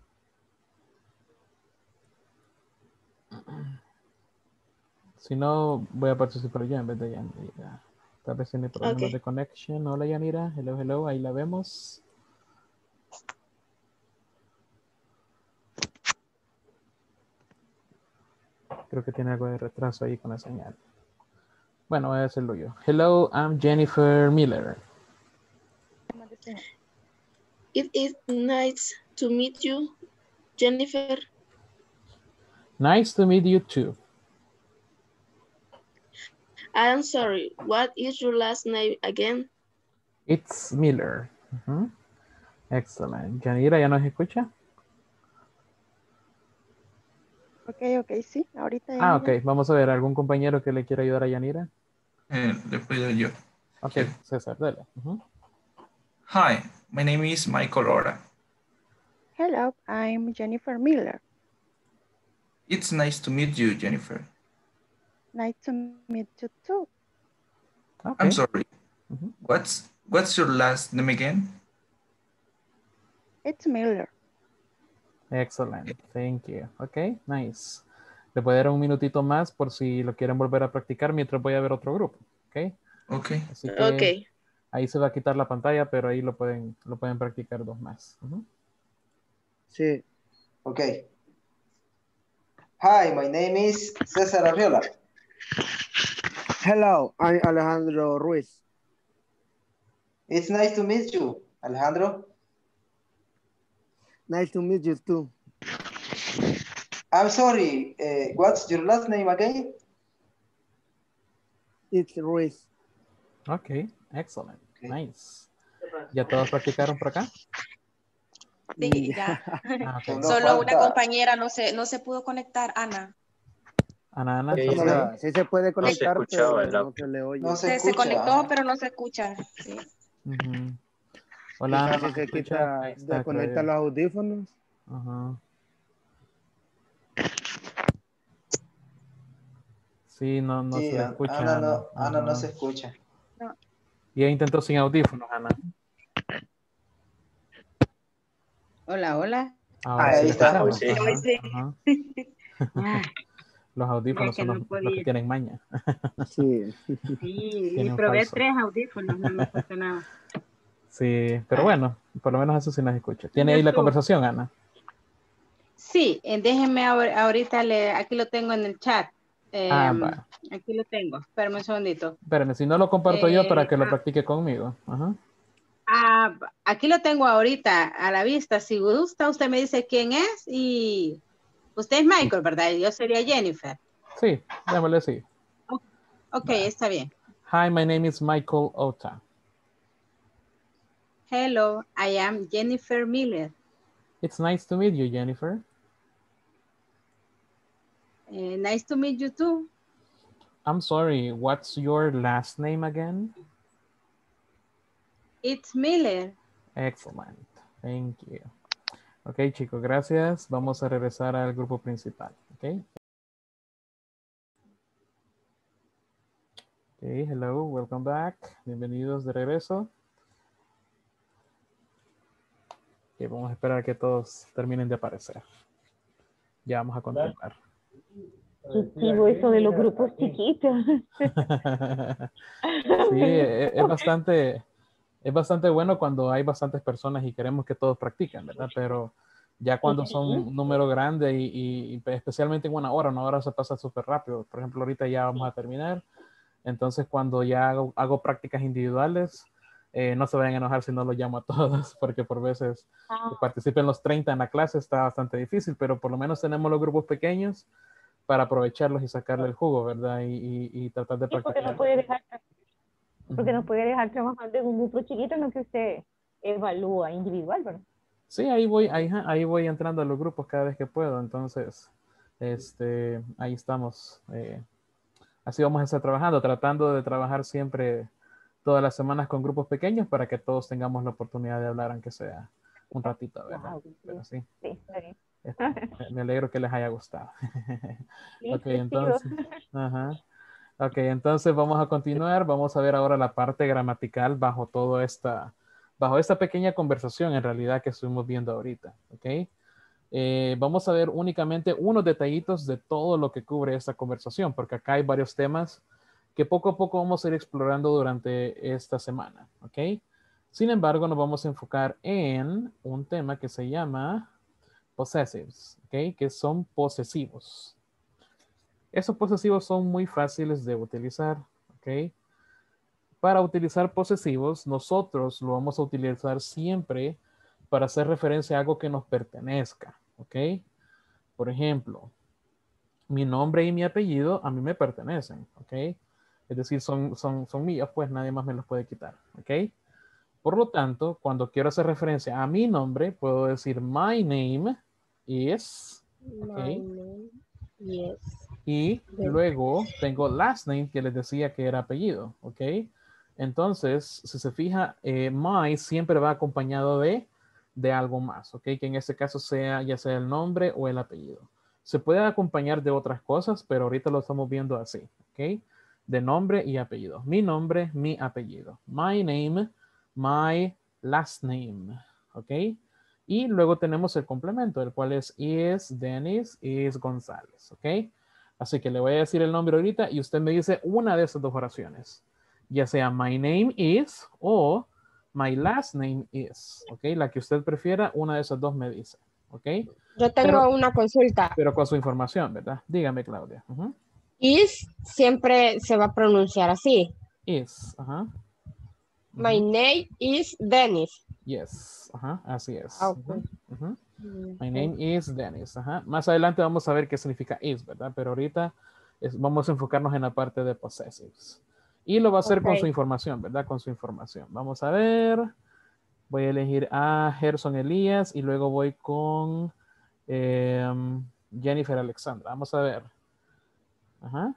Si no, voy a participar yo en vez de Yanira. Tal vez tiene problemas Ok. de connection. Hola Yanira. Hello, hello. Ahí la vemos. Creo que tiene algo de retraso ahí con la señal. Bueno, voy a hacerlo yo. Hello, I'm Jennifer Miller. It is nice to meet you, Jennifer. Nice to meet you too. I am sorry. What is your last name again? It's Miller. Ujú. Excelente. Yanira, ¿ya nos escucha? Ok, ok, sí. Ahorita ya Ah, me llamo. ok. Vamos a ver, ¿algún compañero que le quiera ayudar a Yanira? Eh, le pido yo. Ok, Here. César, dale. Ujú. Hi, my name is Michael Ora. Hello, I'm Jennifer Miller. It's nice to meet you, Jennifer. Nice to meet you too. Ok. I'm sorry. Ujú. What's what's your last name again? It's Miller. Excelente. Thank you. Ok, nice. Le voy a dar un minutito más por si lo quieren volver a practicar mientras voy a ver otro grupo. Ok. Ok. Así que Ok. ahí se va a quitar la pantalla, pero ahí lo pueden, lo pueden practicar dos más. Ujú. Sí. Ok. Hi, my name is César Arriola. Hello, I'm Alejandro Ruiz. It's nice to meet you, Alejandro. Nice to meet you too. I'm sorry, uh, what's your last name again? It's Ruiz. Ok, excelente. Nice. ¿Ya todos practicaron por acá? Sí, ya. Ah, ok. Solo Solo una falta- compañera no se, no se pudo conectar, Ana. Ana, Ana, O ¿estás por sea, ahí? sí se puede No se conectar, escuchaba pero el no audio. se le oye. No se Se, se escucha. conectó, pero no se escucha. Sí. Ujú. Hola, Ana, Quizás si ¿nos se escucha? quita, Ahí está, desconecta Claudia. los audífonos. Ajá. Sí, no, no Sí, se le Ana escucha, no, Ana. Ana no Ajá. se escucha. Y ella intentó sin audífonos, Ana. Hola, hola. Ahora Ahí sí la está. escuchamos. Sí. Ajá, Sí. ajá. Ah, Los audífonos es que son no los, los que podía. tienen maña. Sí. Sí, y Tienen probé falso. tres audífonos, no me funcionaba. Sí, pero bueno, por lo menos eso sí nos escucha. ¿Tiene ahí ¿Dónde la estuvo? conversación, Ana? Sí, eh, déjenme ahor- ahorita, le, aquí lo tengo en el chat. Ah, Em, va. aquí lo tengo. Espérame un segundito. Espérenme, si no lo comparto yo para Eh, que lo ah, practique conmigo. Ajá. ah, aquí lo tengo ahorita a la vista. Si gusta, usted me dice quién es y usted es Michael, ¿verdad? Yo sería Jennifer. Sí, démosle sí. Ok, Va. está bien. Hi, my name is Michael Ota. Hello, I am Jennifer Miller. It's nice to meet you, Jennifer. Eh, nice to meet you too. I'm sorry, what's your last name again? It's Miller. Excellent. Thank you. Ok, chicos, gracias. Vamos a regresar al grupo principal. Ok. Okay, hello, welcome back. Bienvenidos de regreso. Ok, vamos a esperar a que todos terminen de aparecer. Ya vamos a continuar. Positivo eso de los grupos chiquitos. Sí, es, es bastante, es bastante bueno cuando hay bastantes personas y queremos que todos practiquen, ¿verdad? Pero ya cuando son un número grande y, y- y especialmente en una hora, una hora se pasa súper rápido. Por ejemplo, ahorita ya vamos a terminar. Entonces, cuando ya hago, hago prácticas individuales, eh, no se vayan a enojar si no los llamo a todos, porque por veces que participen los treinta en la clase está bastante difícil, pero por lo menos tenemos los grupos pequeños para aprovecharlos y sacarle el jugo, ¿verdad? Y, y- y tratar de Sí, porque practicar. no puede dejar, porque no puede dejar trabajando en un grupo chiquito en lo que usted evalúa individual, ¿verdad? Sí, ahí voy, ahí, ajá, ahí voy entrando a los grupos cada vez que puedo, entonces, este, ahí estamos. eh, así vamos a estar trabajando, tratando de trabajar siempre todas las semanas con grupos pequeños para que todos tengamos la oportunidad de hablar, aunque sea un ratito, ¿verdad? Wow, Pero sí, sí, está bien. este, me- me alegro que les haya gustado. Sí, Ok, positivo. entonces, ajá. Ok, entonces vamos a continuar. Vamos a ver ahora la parte gramatical bajo todo esta, bajo esta pequeña conversación en realidad que estuvimos viendo ahorita. Ok. Eh, vamos a ver únicamente unos detallitos de todo lo que cubre esta conversación, porque acá hay varios temas que poco a poco vamos a ir explorando durante esta semana. Ok. Sin embargo, nos vamos a enfocar en un tema que se llama possessives, ok, que son posesivos. Esos posesivos son muy fáciles de utilizar, ¿ok? Para utilizar posesivos, nosotros lo vamos a utilizar siempre para hacer referencia a algo que nos pertenezca, ¿ok? Por ejemplo, mi nombre y mi apellido a mí me pertenecen, ¿ok? Es decir, son, son, son míos, pues nadie más me los puede quitar, ¿ok? Por lo tanto, cuando quiero hacer referencia a mi nombre, puedo decir my name is, ¿ok? My name, yes. Y luego tengo last name que les decía que era apellido, ¿ok? Entonces, si se fija, eh, my siempre va acompañado de, de algo más, ¿ok? Que en este caso sea ya sea el nombre o el apellido. Se puede acompañar de otras cosas, pero ahorita lo estamos viendo así, ¿ok? De nombre y apellido. Mi nombre, mi apellido. My name, my last name, ¿ok? Y luego tenemos el complemento, el cual es is Dennis, is González, ¿ok? Así que le voy a decir el nombre ahorita y usted me dice una de esas dos oraciones. Ya sea my name is o my last name is. ¿Ok? La que usted prefiera, una de esas dos me dice. ¿Ok? Yo tengo Pero, una consulta. pero con su información, ¿verdad? Dígame, Claudia. Ujú. Is siempre se va a pronunciar así. Is. Ajá. My name is Dennis. Yes. Ajá. Así es. Ah, ok. Ujú, ujú. Mm, My name is Dennis. Ajá. Más adelante vamos a ver qué significa is, ¿verdad? Pero ahorita es- vamos a enfocarnos en la parte de possessives. Y lo va a hacer con Ok. su información, ¿verdad? Con su información. Vamos a ver. Voy a elegir a Gerson Elías y luego voy con em, Jennifer Alexandra. Vamos a ver. Ajá.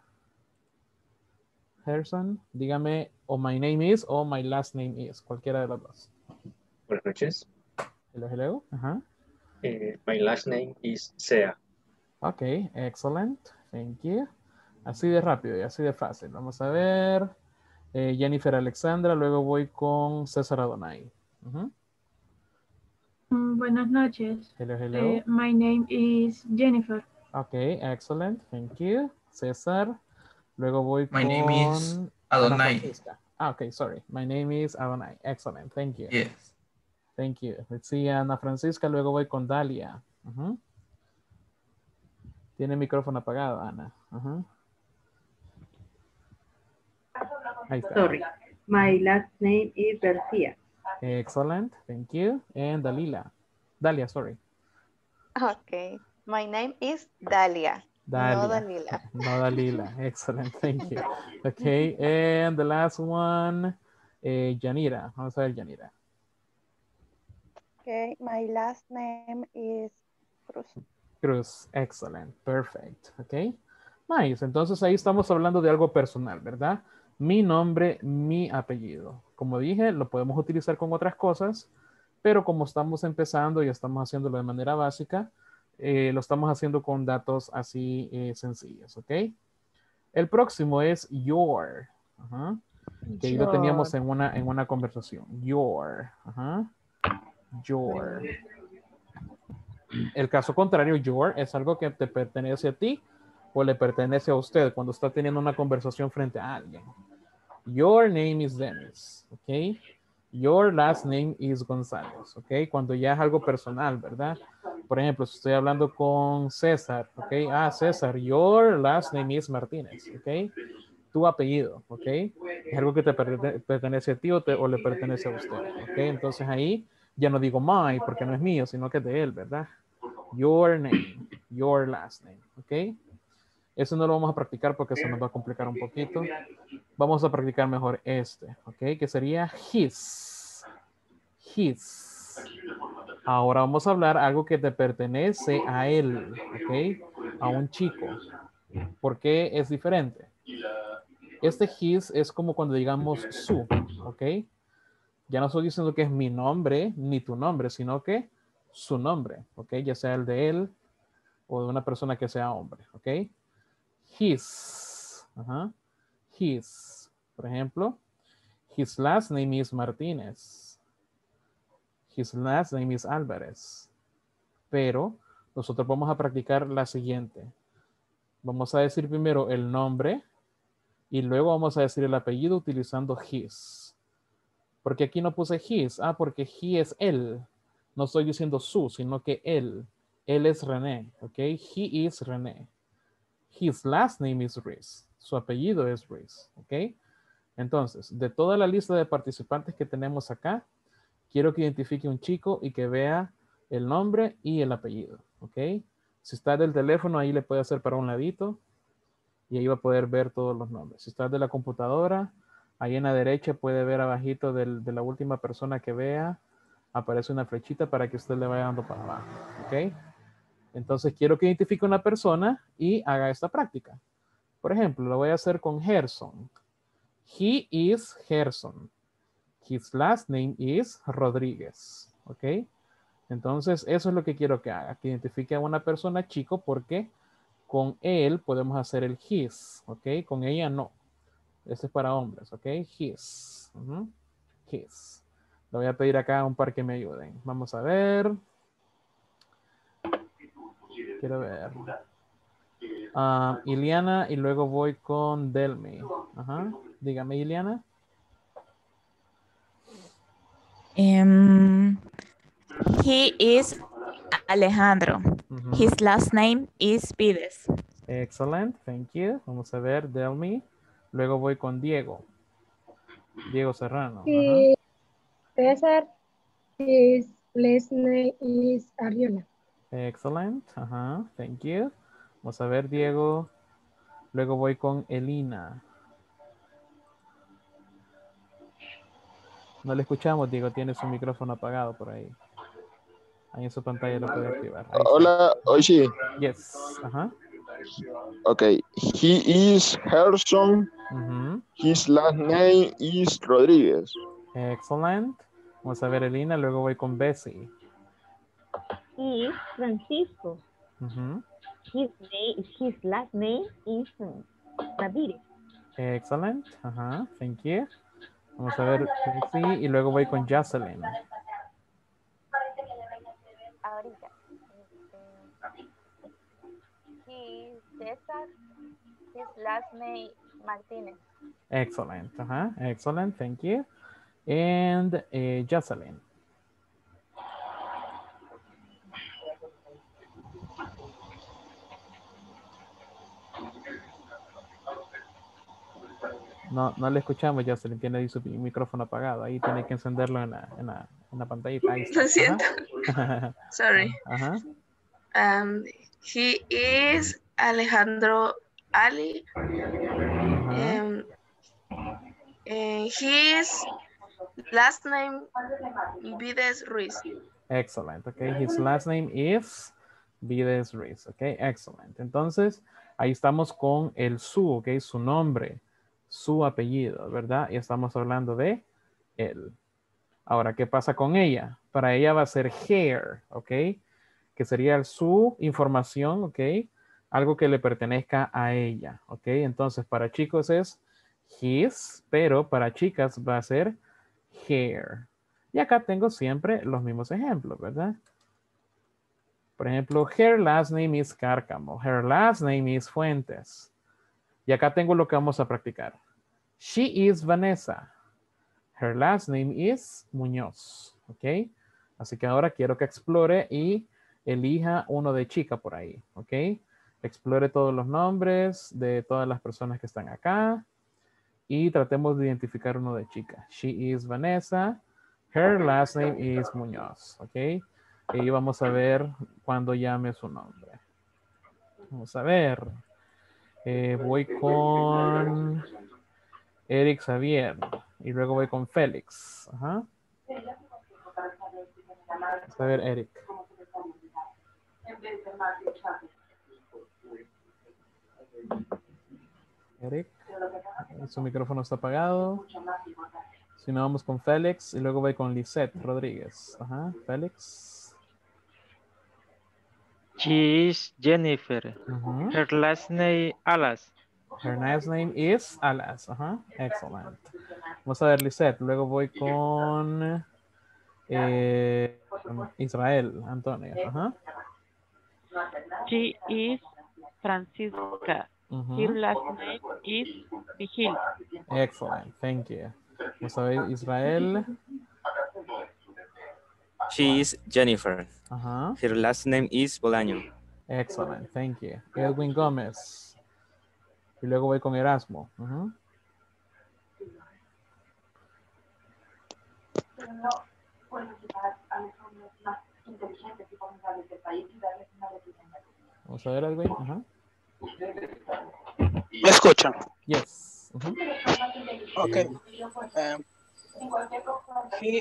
Gerson, dígame o my name is o my last name is. Cualquiera de las dos. Buenas noches. Hello, hello. Ajá. Eh, my last name is Sea. Ok, excellent. Thank you. Así de rápido y así de fácil. Vamos a ver. Eh, Jennifer Alexandra, luego voy con César Adonai. Ujú. Mm, Buenas noches. Hello, hello. Eh, my name is Jennifer. Ok, excellent. Thank you. César. Luego voy My con name is Ana Adonai. Francisca. Ah, ok, sorry. My name is Adonai. Excellent. Thank you. Yes. Thank you. Let's see, Ana Francisca. Luego voy con Dalia. Ujú. Tiene el micrófono apagado, Ana. Ajá. Ahí está. Sorry. My last name is Garcia. Excellent. Thank you. And Dalila. Dalia, sorry. Okay. My name is Dalia. Dalia. No Dalila. No Dalila. Excellent. Thank you. Okay. And the last one, eh, Yanira. Vamos a ver, Yanira. Okay. My last name is Cruz. Cruz. Excellent. Perfect. Okay. Nice. Entonces ahí estamos hablando de algo personal, ¿verdad? Mi nombre, mi apellido. Como dije, lo podemos utilizar con otras cosas, pero como estamos empezando y estamos haciéndolo de manera básica, eh, lo estamos haciendo con datos así eh, sencillos, ¿ok? El próximo es your. Ajá. Que ahí lo teníamos en una, en una conversación. Your. Ajá. Your. El caso contrario, your, es algo que te pertenece a ti o le pertenece a usted cuando está teniendo una conversación frente a alguien. Your name is Dennis, ¿ok? Your last name is González, ¿ok? Cuando ya es algo personal, ¿verdad? Por ejemplo, si estoy hablando con César, ¿ok? Ah, César, your last name is Martínez, ¿ok? Tu apellido, ¿ok? Es algo que te pertenece a ti o, te, o le pertenece a usted, ¿ok? Entonces ahí ya no digo my porque no es mío, sino que es de él, ¿verdad? Your name, your last name, ¿ok? Eso no lo vamos a practicar porque se nos va a complicar un poquito. Vamos a practicar mejor este, ¿ok? Que sería his. His. Ahora vamos a hablar algo que te pertenece a él, ¿ok? A un chico. ¿Por qué es diferente? Este his es como cuando digamos su, ¿ok? Ya no estoy diciendo que es mi nombre ni tu nombre, sino que su nombre, ¿ok? Ya sea el de él o de una persona que sea hombre, ¿ok? His. Ajá. His. Por ejemplo, his last name is Martínez. His last name is Álvarez. Pero nosotros vamos a practicar la siguiente. Vamos a decir primero el nombre y luego vamos a decir el apellido utilizando his. Porque aquí no puse his. Ah, porque he es él. No estoy diciendo su, sino que él. Él es René. ¿Ok? He is René. His last name is Reese. Su apellido es Reese. ¿Ok? Entonces, de toda la lista de participantes que tenemos acá, quiero que identifique un chico y que vea el nombre y el apellido. ¿Ok? Si está del teléfono, ahí le puede hacer para un ladito y ahí va a poder ver todos los nombres. Si está de la computadora, ahí en la derecha puede ver abajito del, de la última persona que vea, aparece una flechita para que usted le vaya dando para abajo. ¿Ok? Entonces quiero que identifique una persona y haga esta práctica. Por ejemplo, lo voy a hacer con Gerson. He is Gerson. His last name is Rodríguez. ¿Ok? Entonces eso es lo que quiero que haga. Que identifique a una persona chico porque con él podemos hacer el his. ¿Ok? Con ella no. Este es para hombres. ¿Ok? His. Uh-huh. His. Le voy a pedir acá a un par que me ayuden. Vamos a ver. Quiero ver. Uh, Iliana y luego voy con Delmi. Ajá. Dígame, Iliana. Um, he is Alejandro. Uh-huh. His last name is Pides. Excellent, thank you. Vamos a ver, Delmi. Luego voy con Diego. Diego Serrano. He, César, his last name is Arriola. Excellent, ajá, thank you. Vamos a ver, Diego. Luego voy con Elina. No le escuchamos, Diego, tiene su micrófono apagado por ahí. Ahí en su pantalla lo puede activar. Ahí Hola, hoy sí. Yes, ajá. Ok, he is Gerson. Uh-huh. His last name is Rodríguez. Excellent. Vamos a ver, Elina, luego voy con Bessie. He is Francisco. Uh-huh. His name, his last name is Ramírez. Excellent. Ajá, thank you. Vamos a ver, sí, y luego voy con Jocelyn. Ahorita. He César, his last name Martínez. Excellent. Ajá, excellent, thank you. And uh, Jocelyn. No, no le escuchamos, Jocelyn, tiene ahí su micrófono apagado. Ahí tiene que encenderlo en la, en la, en la pantallita. Ahí está. Lo siento. Ajá. Sorry. Ajá. Um, he is Alejandro Ali. Ajá. Um, and his last name Vides Ruiz. Excellent. Okay. His last name is Vides Ruiz. Okay. Excellent. Entonces, ahí estamos con el su, ok, su nombre, su apellido, ¿verdad? Y estamos hablando de él. Ahora, ¿qué pasa con ella? Para ella va a ser hair, ok, que sería su información, ok, algo que le pertenezca a ella, ok. Entonces, para chicos es his, pero para chicas va a ser hair. Y acá tengo siempre los mismos ejemplos, ¿verdad? Por ejemplo, her last name is Cárcamo. Her last name is Fuentes. Y acá tengo lo que vamos a practicar. She is Vanessa. Her last name is Muñoz. ¿Ok? Así que ahora quiero que explore y elija uno de chica por ahí. ¿Ok? Explore todos los nombres de todas las personas que están acá. Y tratemos de identificar uno de chica. She is Vanessa. Her last name is Muñoz. ¿Ok? Y vamos a ver cuando llame su nombre. Vamos a ver. Eh, voy con Eric Xavier. Y luego voy con Félix. Ajá. Vamos a ver, Eric. Eric. Su micrófono está apagado. Si no, vamos con Félix. Y luego voy con Lisette Rodríguez. Ajá. Félix. She is Jennifer. Uh-huh. Her last name Alas. Her last name is Alas. Ajá. Excellent. Vamos a ver Lisette. Luego voy con eh, Israel Antonio. Ajá. She is Francisca. Uh-huh. Her last name is Vigil. Excellent. Thank you. Vamos a ver Israel. She is Jennifer. Uh-huh. Her last name is Bolaño. Excellent. Thank you. Edwin Gómez. Y luego voy con Erasmo. Uh-huh. Vamos a ver, Edwin. Uh-huh. ¿Me escuchan? Yes. Uh-huh. Ok. Um, he,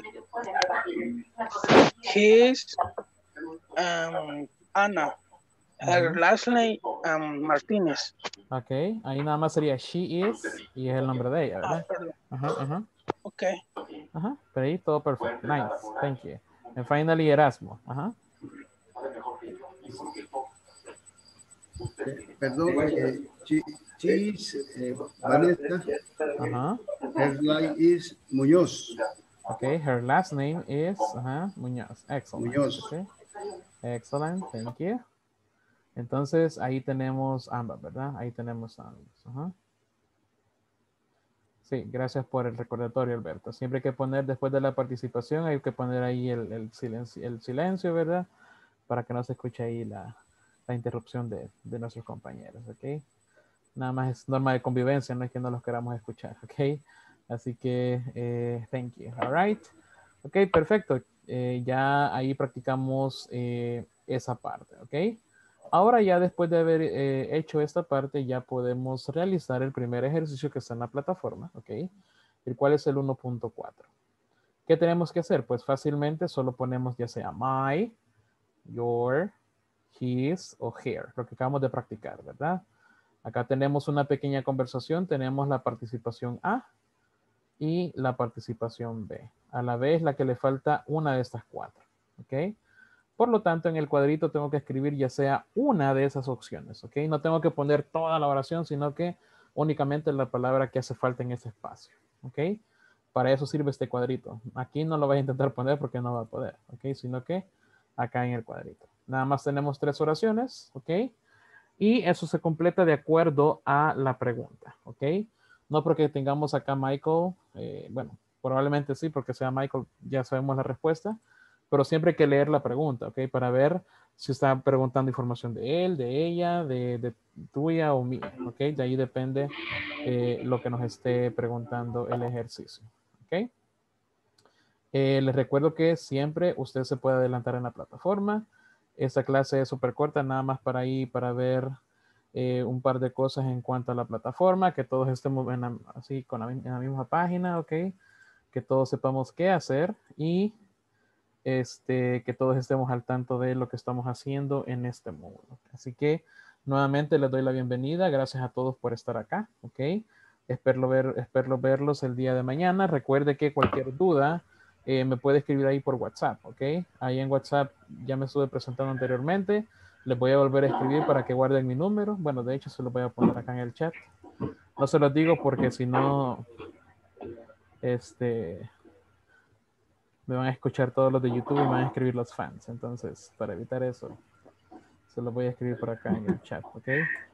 he is um, Ana. Her Uh-huh. last name um, Martínez. Ok. Ahí nada más sería she is y es el nombre de ella, ¿verdad? Ajá, ajá. Ok. Ajá. Pero ahí todo perfecto. Nice. Thank you. And finally, Erasmo. Ajá. Perdón, eh, she, she is eh, Vanessa. Ajá. Her name is Muñoz. Okay, her last name is ajá, Muñoz. Excellent. Muñoz. Okay. Excellent, thank you. Entonces, ahí tenemos ambas, ¿verdad? Ahí tenemos ambas. Ajá. Sí, gracias por el recordatorio, Alberto. Siempre hay que poner, después de la participación, hay que poner ahí el, el, silencio, el silencio, ¿verdad? Para que no se escuche ahí la, la interrupción de, de nuestros compañeros, ¿ok? Nada más es norma de convivencia, no es que no los queramos escuchar, ¿ok? Así que, eh, thank you. All right. Ok, perfecto. Eh, ya ahí practicamos eh, esa parte, ¿ok? Ahora ya después de haber eh, hecho esta parte, ya podemos realizar el primer ejercicio que está en la plataforma, ¿ok? El cual es el uno punto cuatro. ¿Qué tenemos que hacer? Pues fácilmente solo ponemos ya sea my, your, his o her, lo que acabamos de practicar, ¿verdad? Acá tenemos una pequeña conversación, tenemos la participación A y la participación B. A la B es la que le falta una de estas cuatro, ¿ok? Por lo tanto, en el cuadrito tengo que escribir ya sea una de esas opciones, ¿ok? No tengo que poner toda la oración, sino que únicamente la palabra que hace falta en ese espacio, ¿ok? Para eso sirve este cuadrito. Aquí no lo voy a intentar poner porque no va a poder, ¿ok? Sino que acá en el cuadrito. Nada más tenemos tres oraciones, ¿ok? Y eso se completa de acuerdo a la pregunta, ¿ok? No porque tengamos acá Michael, eh, bueno, probablemente sí, porque sea Michael, ya sabemos la respuesta, pero siempre hay que leer la pregunta, ¿ok? Para ver si está preguntando información de él, de ella, de, de, tuya o mía, ¿ok? De ahí depende eh, lo que nos esté preguntando el ejercicio, ¿ok? Eh, les recuerdo que siempre usted se puede adelantar en la plataforma. Esta clase es súper corta, nada más para ir para ver eh, un par de cosas en cuanto a la plataforma, que todos estemos en la, así con la, en la misma página, ¿ok? Que todos sepamos qué hacer y este, que todos estemos al tanto de lo que estamos haciendo en este módulo. Así que nuevamente les doy la bienvenida. Gracias a todos por estar acá, ¿ok? Espero, ver, espero verlos el día de mañana. Recuerde que cualquier duda eh, me puede escribir ahí por WhatsApp, ¿ok? Ahí en WhatsApp ya me estuve presentando anteriormente. Les voy a volver a escribir para que guarden mi número. Bueno, de hecho se lo voy a poner acá en el chat. No se los digo porque si no, este... me van a escuchar todos los de YouTube y me van a escribir los fans. Entonces, para evitar eso, se los voy a escribir por acá en el chat, ¿ok?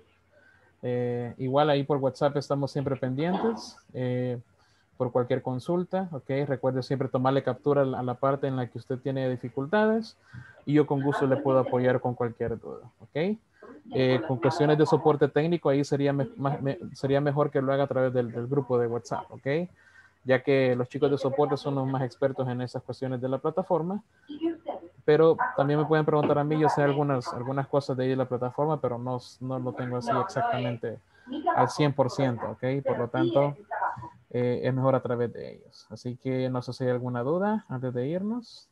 Eh, igual ahí por WhatsApp estamos siempre pendientes eh, por cualquier consulta, ¿ok? Recuerde siempre tomarle captura a la parte en la que usted tiene dificultades y yo con gusto le puedo apoyar con cualquier duda, ¿ok? Eh, con cuestiones de soporte técnico, ahí sería, me, más, me, sería mejor que lo haga a través del, del grupo de WhatsApp, ¿ok? Ya que los chicos de soporte son los más expertos en esas cuestiones de la plataforma, pero también me pueden preguntar a mí, yo sé algunas, algunas cosas de ahí de la plataforma, pero no, no lo tengo así exactamente al cien por ciento, ¿ok? Por lo tanto, eh, es mejor a través de ellos. Así que no sé si hay alguna duda antes de irnos.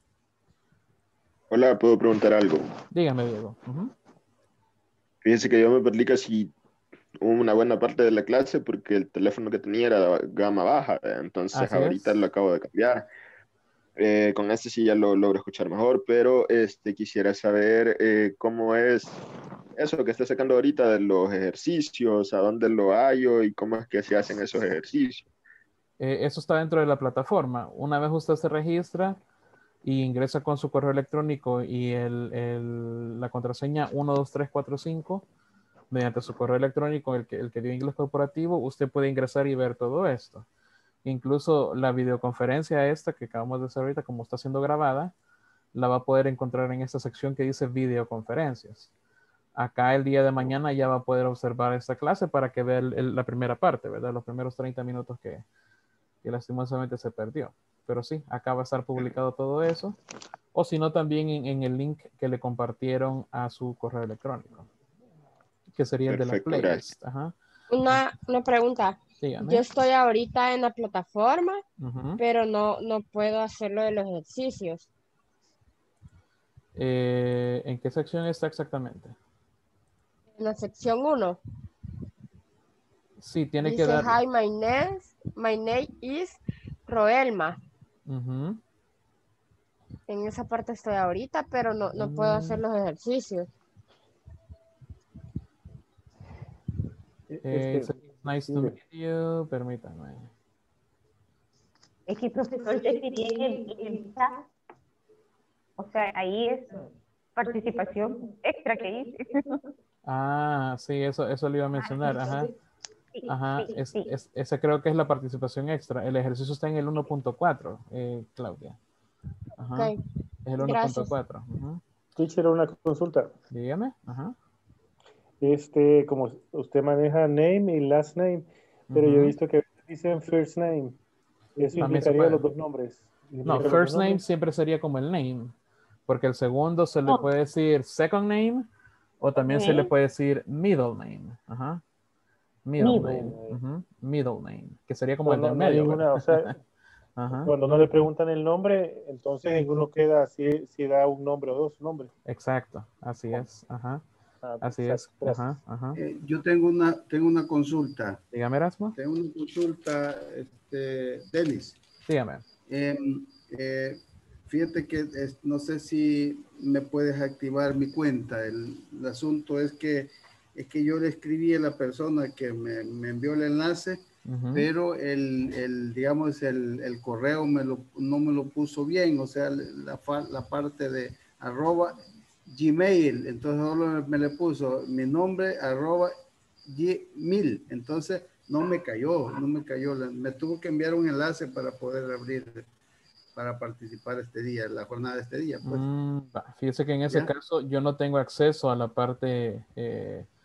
Hola, ¿puedo preguntar algo? Dígame, Diego. Uh-huh. Fíjense que yo me perdí casi una buena parte de la clase porque el teléfono que tenía era gama baja, ¿eh? Entonces Así ahorita es. lo acabo de cambiar. Eh, con este sí ya lo logro escuchar mejor, pero este, quisiera saber eh, cómo es eso que está sacando ahorita de los ejercicios, a dónde lo hallo y cómo es que se hacen esos ejercicios. Eh, eso está dentro de la plataforma. Una vez usted se registra y ingresa con su correo electrónico y el, el, la contraseña uno dos tres cuatro cinco, mediante su correo electrónico, el que, el que dio Inglés Corporativo, usted puede ingresar y ver todo esto. Incluso la videoconferencia esta que acabamos de hacer ahorita, como está siendo grabada, la va a poder encontrar en esta sección que dice videoconferencias. Acá el día de mañana ya va a poder observar esta clase para que vea el, el, la primera parte, ¿verdad? Los primeros treinta minutos que, que lastimosamente se perdió. Pero sí, acá va a estar publicado todo eso. O si no, también en, en el link que le compartieron a su correo electrónico, que sería el Perfecto, de la playlist. Ajá. Una, una pregunta. Dígame. Yo estoy ahorita en la plataforma, Uh-huh. pero no, no puedo hacerlo de los ejercicios. Eh, ¿En qué sección está exactamente? En la sección uno. Sí, tiene Dice, que dar... hi, my name, my name is Roelma. Uh-huh. En esa parte estoy ahorita, pero no, no puedo hacer los ejercicios. Eh, Este, nice to meet you. Permítanme. Es que el profesor te escribía en el, en el chat. O sea, ahí es participación extra que hice. Ah, sí, eso, eso le iba a mencionar. Ajá. Sí, Ajá. sí, Es, sí. es, esa creo que es la participación extra. El ejercicio está en el uno punto cuatro, eh, Claudia. Ajá. Okay. Es el uno punto cuatro. Uh-huh. Teacher, una consulta. Dígame. Ajá. Este, como usted maneja name y last name, pero Uh-huh. yo he visto que dicen first name. Eso También se implicaría puede. los dos nombres. No, ¿Implica los first dos name nombres? siempre sería como el name, porque el segundo se le Oh. puede decir second name o también Ok. se le puede decir middle name. Ajá. Middle, Middle name. Uh-huh. Middle name, que sería como So, el no, del no hay medio. ninguna, ¿verdad? o sea, Ajá. cuando no le preguntan el nombre, entonces ninguno queda si, si da un nombre o dos nombres. Exacto, así es. Ajá. Ah, Así exacto, es. gracias. Ajá, ajá. Eh, yo tengo una, tengo una consulta. Dígame, Erasmo. Tengo una consulta, este, Denis. Dígame. Eh, eh, fíjate que es- no sé si me puedes activar mi cuenta. El, el asunto es que, es que yo le escribí a la persona que me, me envió el enlace, Ujú. pero el, el, digamos, el, el correo me lo, no me lo puso bien, o sea, la, fa- la parte de arroba Gmail, entonces solo me le puso mi nombre arroba Gmail, entonces no me cayó, no me cayó, me tuvo que enviar un enlace para poder abrir, para participar este día, la jornada de este día, pues. Mm, va. Fíjese que en ese ¿Ya? caso yo no tengo acceso a la parte eh,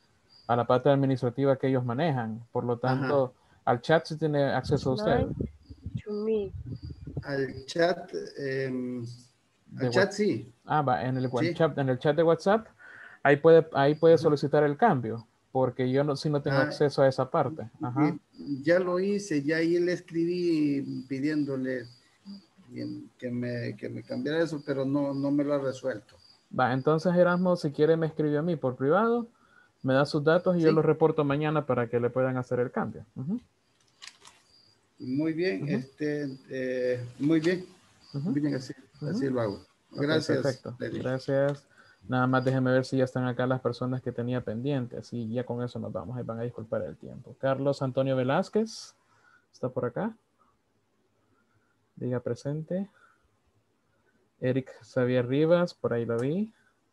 a la parte administrativa que ellos manejan. Por lo tanto, al chat sí tiene acceso a usted. To me. Al chat, eh, De al chat Whats- sí. Ah, va, en el, Sí. chat, en el chat de WhatsApp, ahí puede, ahí puede solicitar el cambio, porque yo no, sí no tengo Ah, acceso a esa parte. Ajá. Y ya lo hice, ya ahí le escribí pidiéndole que me, que me cambiara eso, pero no, no me lo ha resuelto. Va, entonces Erasmo, si quiere me escribe a mí por privado, me da sus datos y yo Sí. los reporto mañana para que le puedan hacer el cambio. Ujú. Muy bien, Ujú. este, eh, muy bien. Ujú. Muy bien, así, así Ujú. lo hago. Ok, Gracias. perfecto. Leli. Gracias. Nada más déjenme ver si ya están acá las personas que tenía pendientes. Y ya con eso nos vamos. Ahí van a disculpar el tiempo. Carlos Antonio Velázquez. ¿Está por acá? Diga presente. Eric Xavier Rivas. Por ahí lo vi.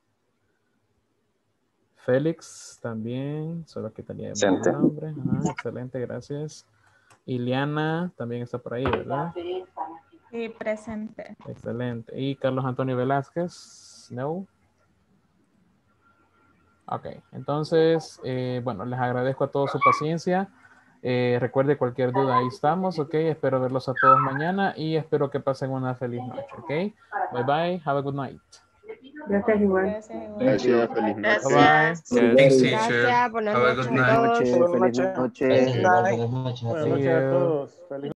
Félix también. Solo que tenía el Presente. nombre. Ajá, excelente, gracias. Iliana también está por ahí, ¿verdad? Sí, presente. Excelente. Y Carlos Antonio Velázquez, no. Ok, entonces, eh, bueno, les agradezco a todos su paciencia. Eh, recuerde cualquier duda, ahí estamos, ok. Espero verlos a todos mañana y espero que pasen una feliz noche, ok. Bye bye, have a good night. Gracias igual. Gracias, feliz noche. Bye bye. Thanks, teacher. Gracias, buenas Have a noches good a night. todos. Buenas noches. Buenas See noches a you. todos. Feliz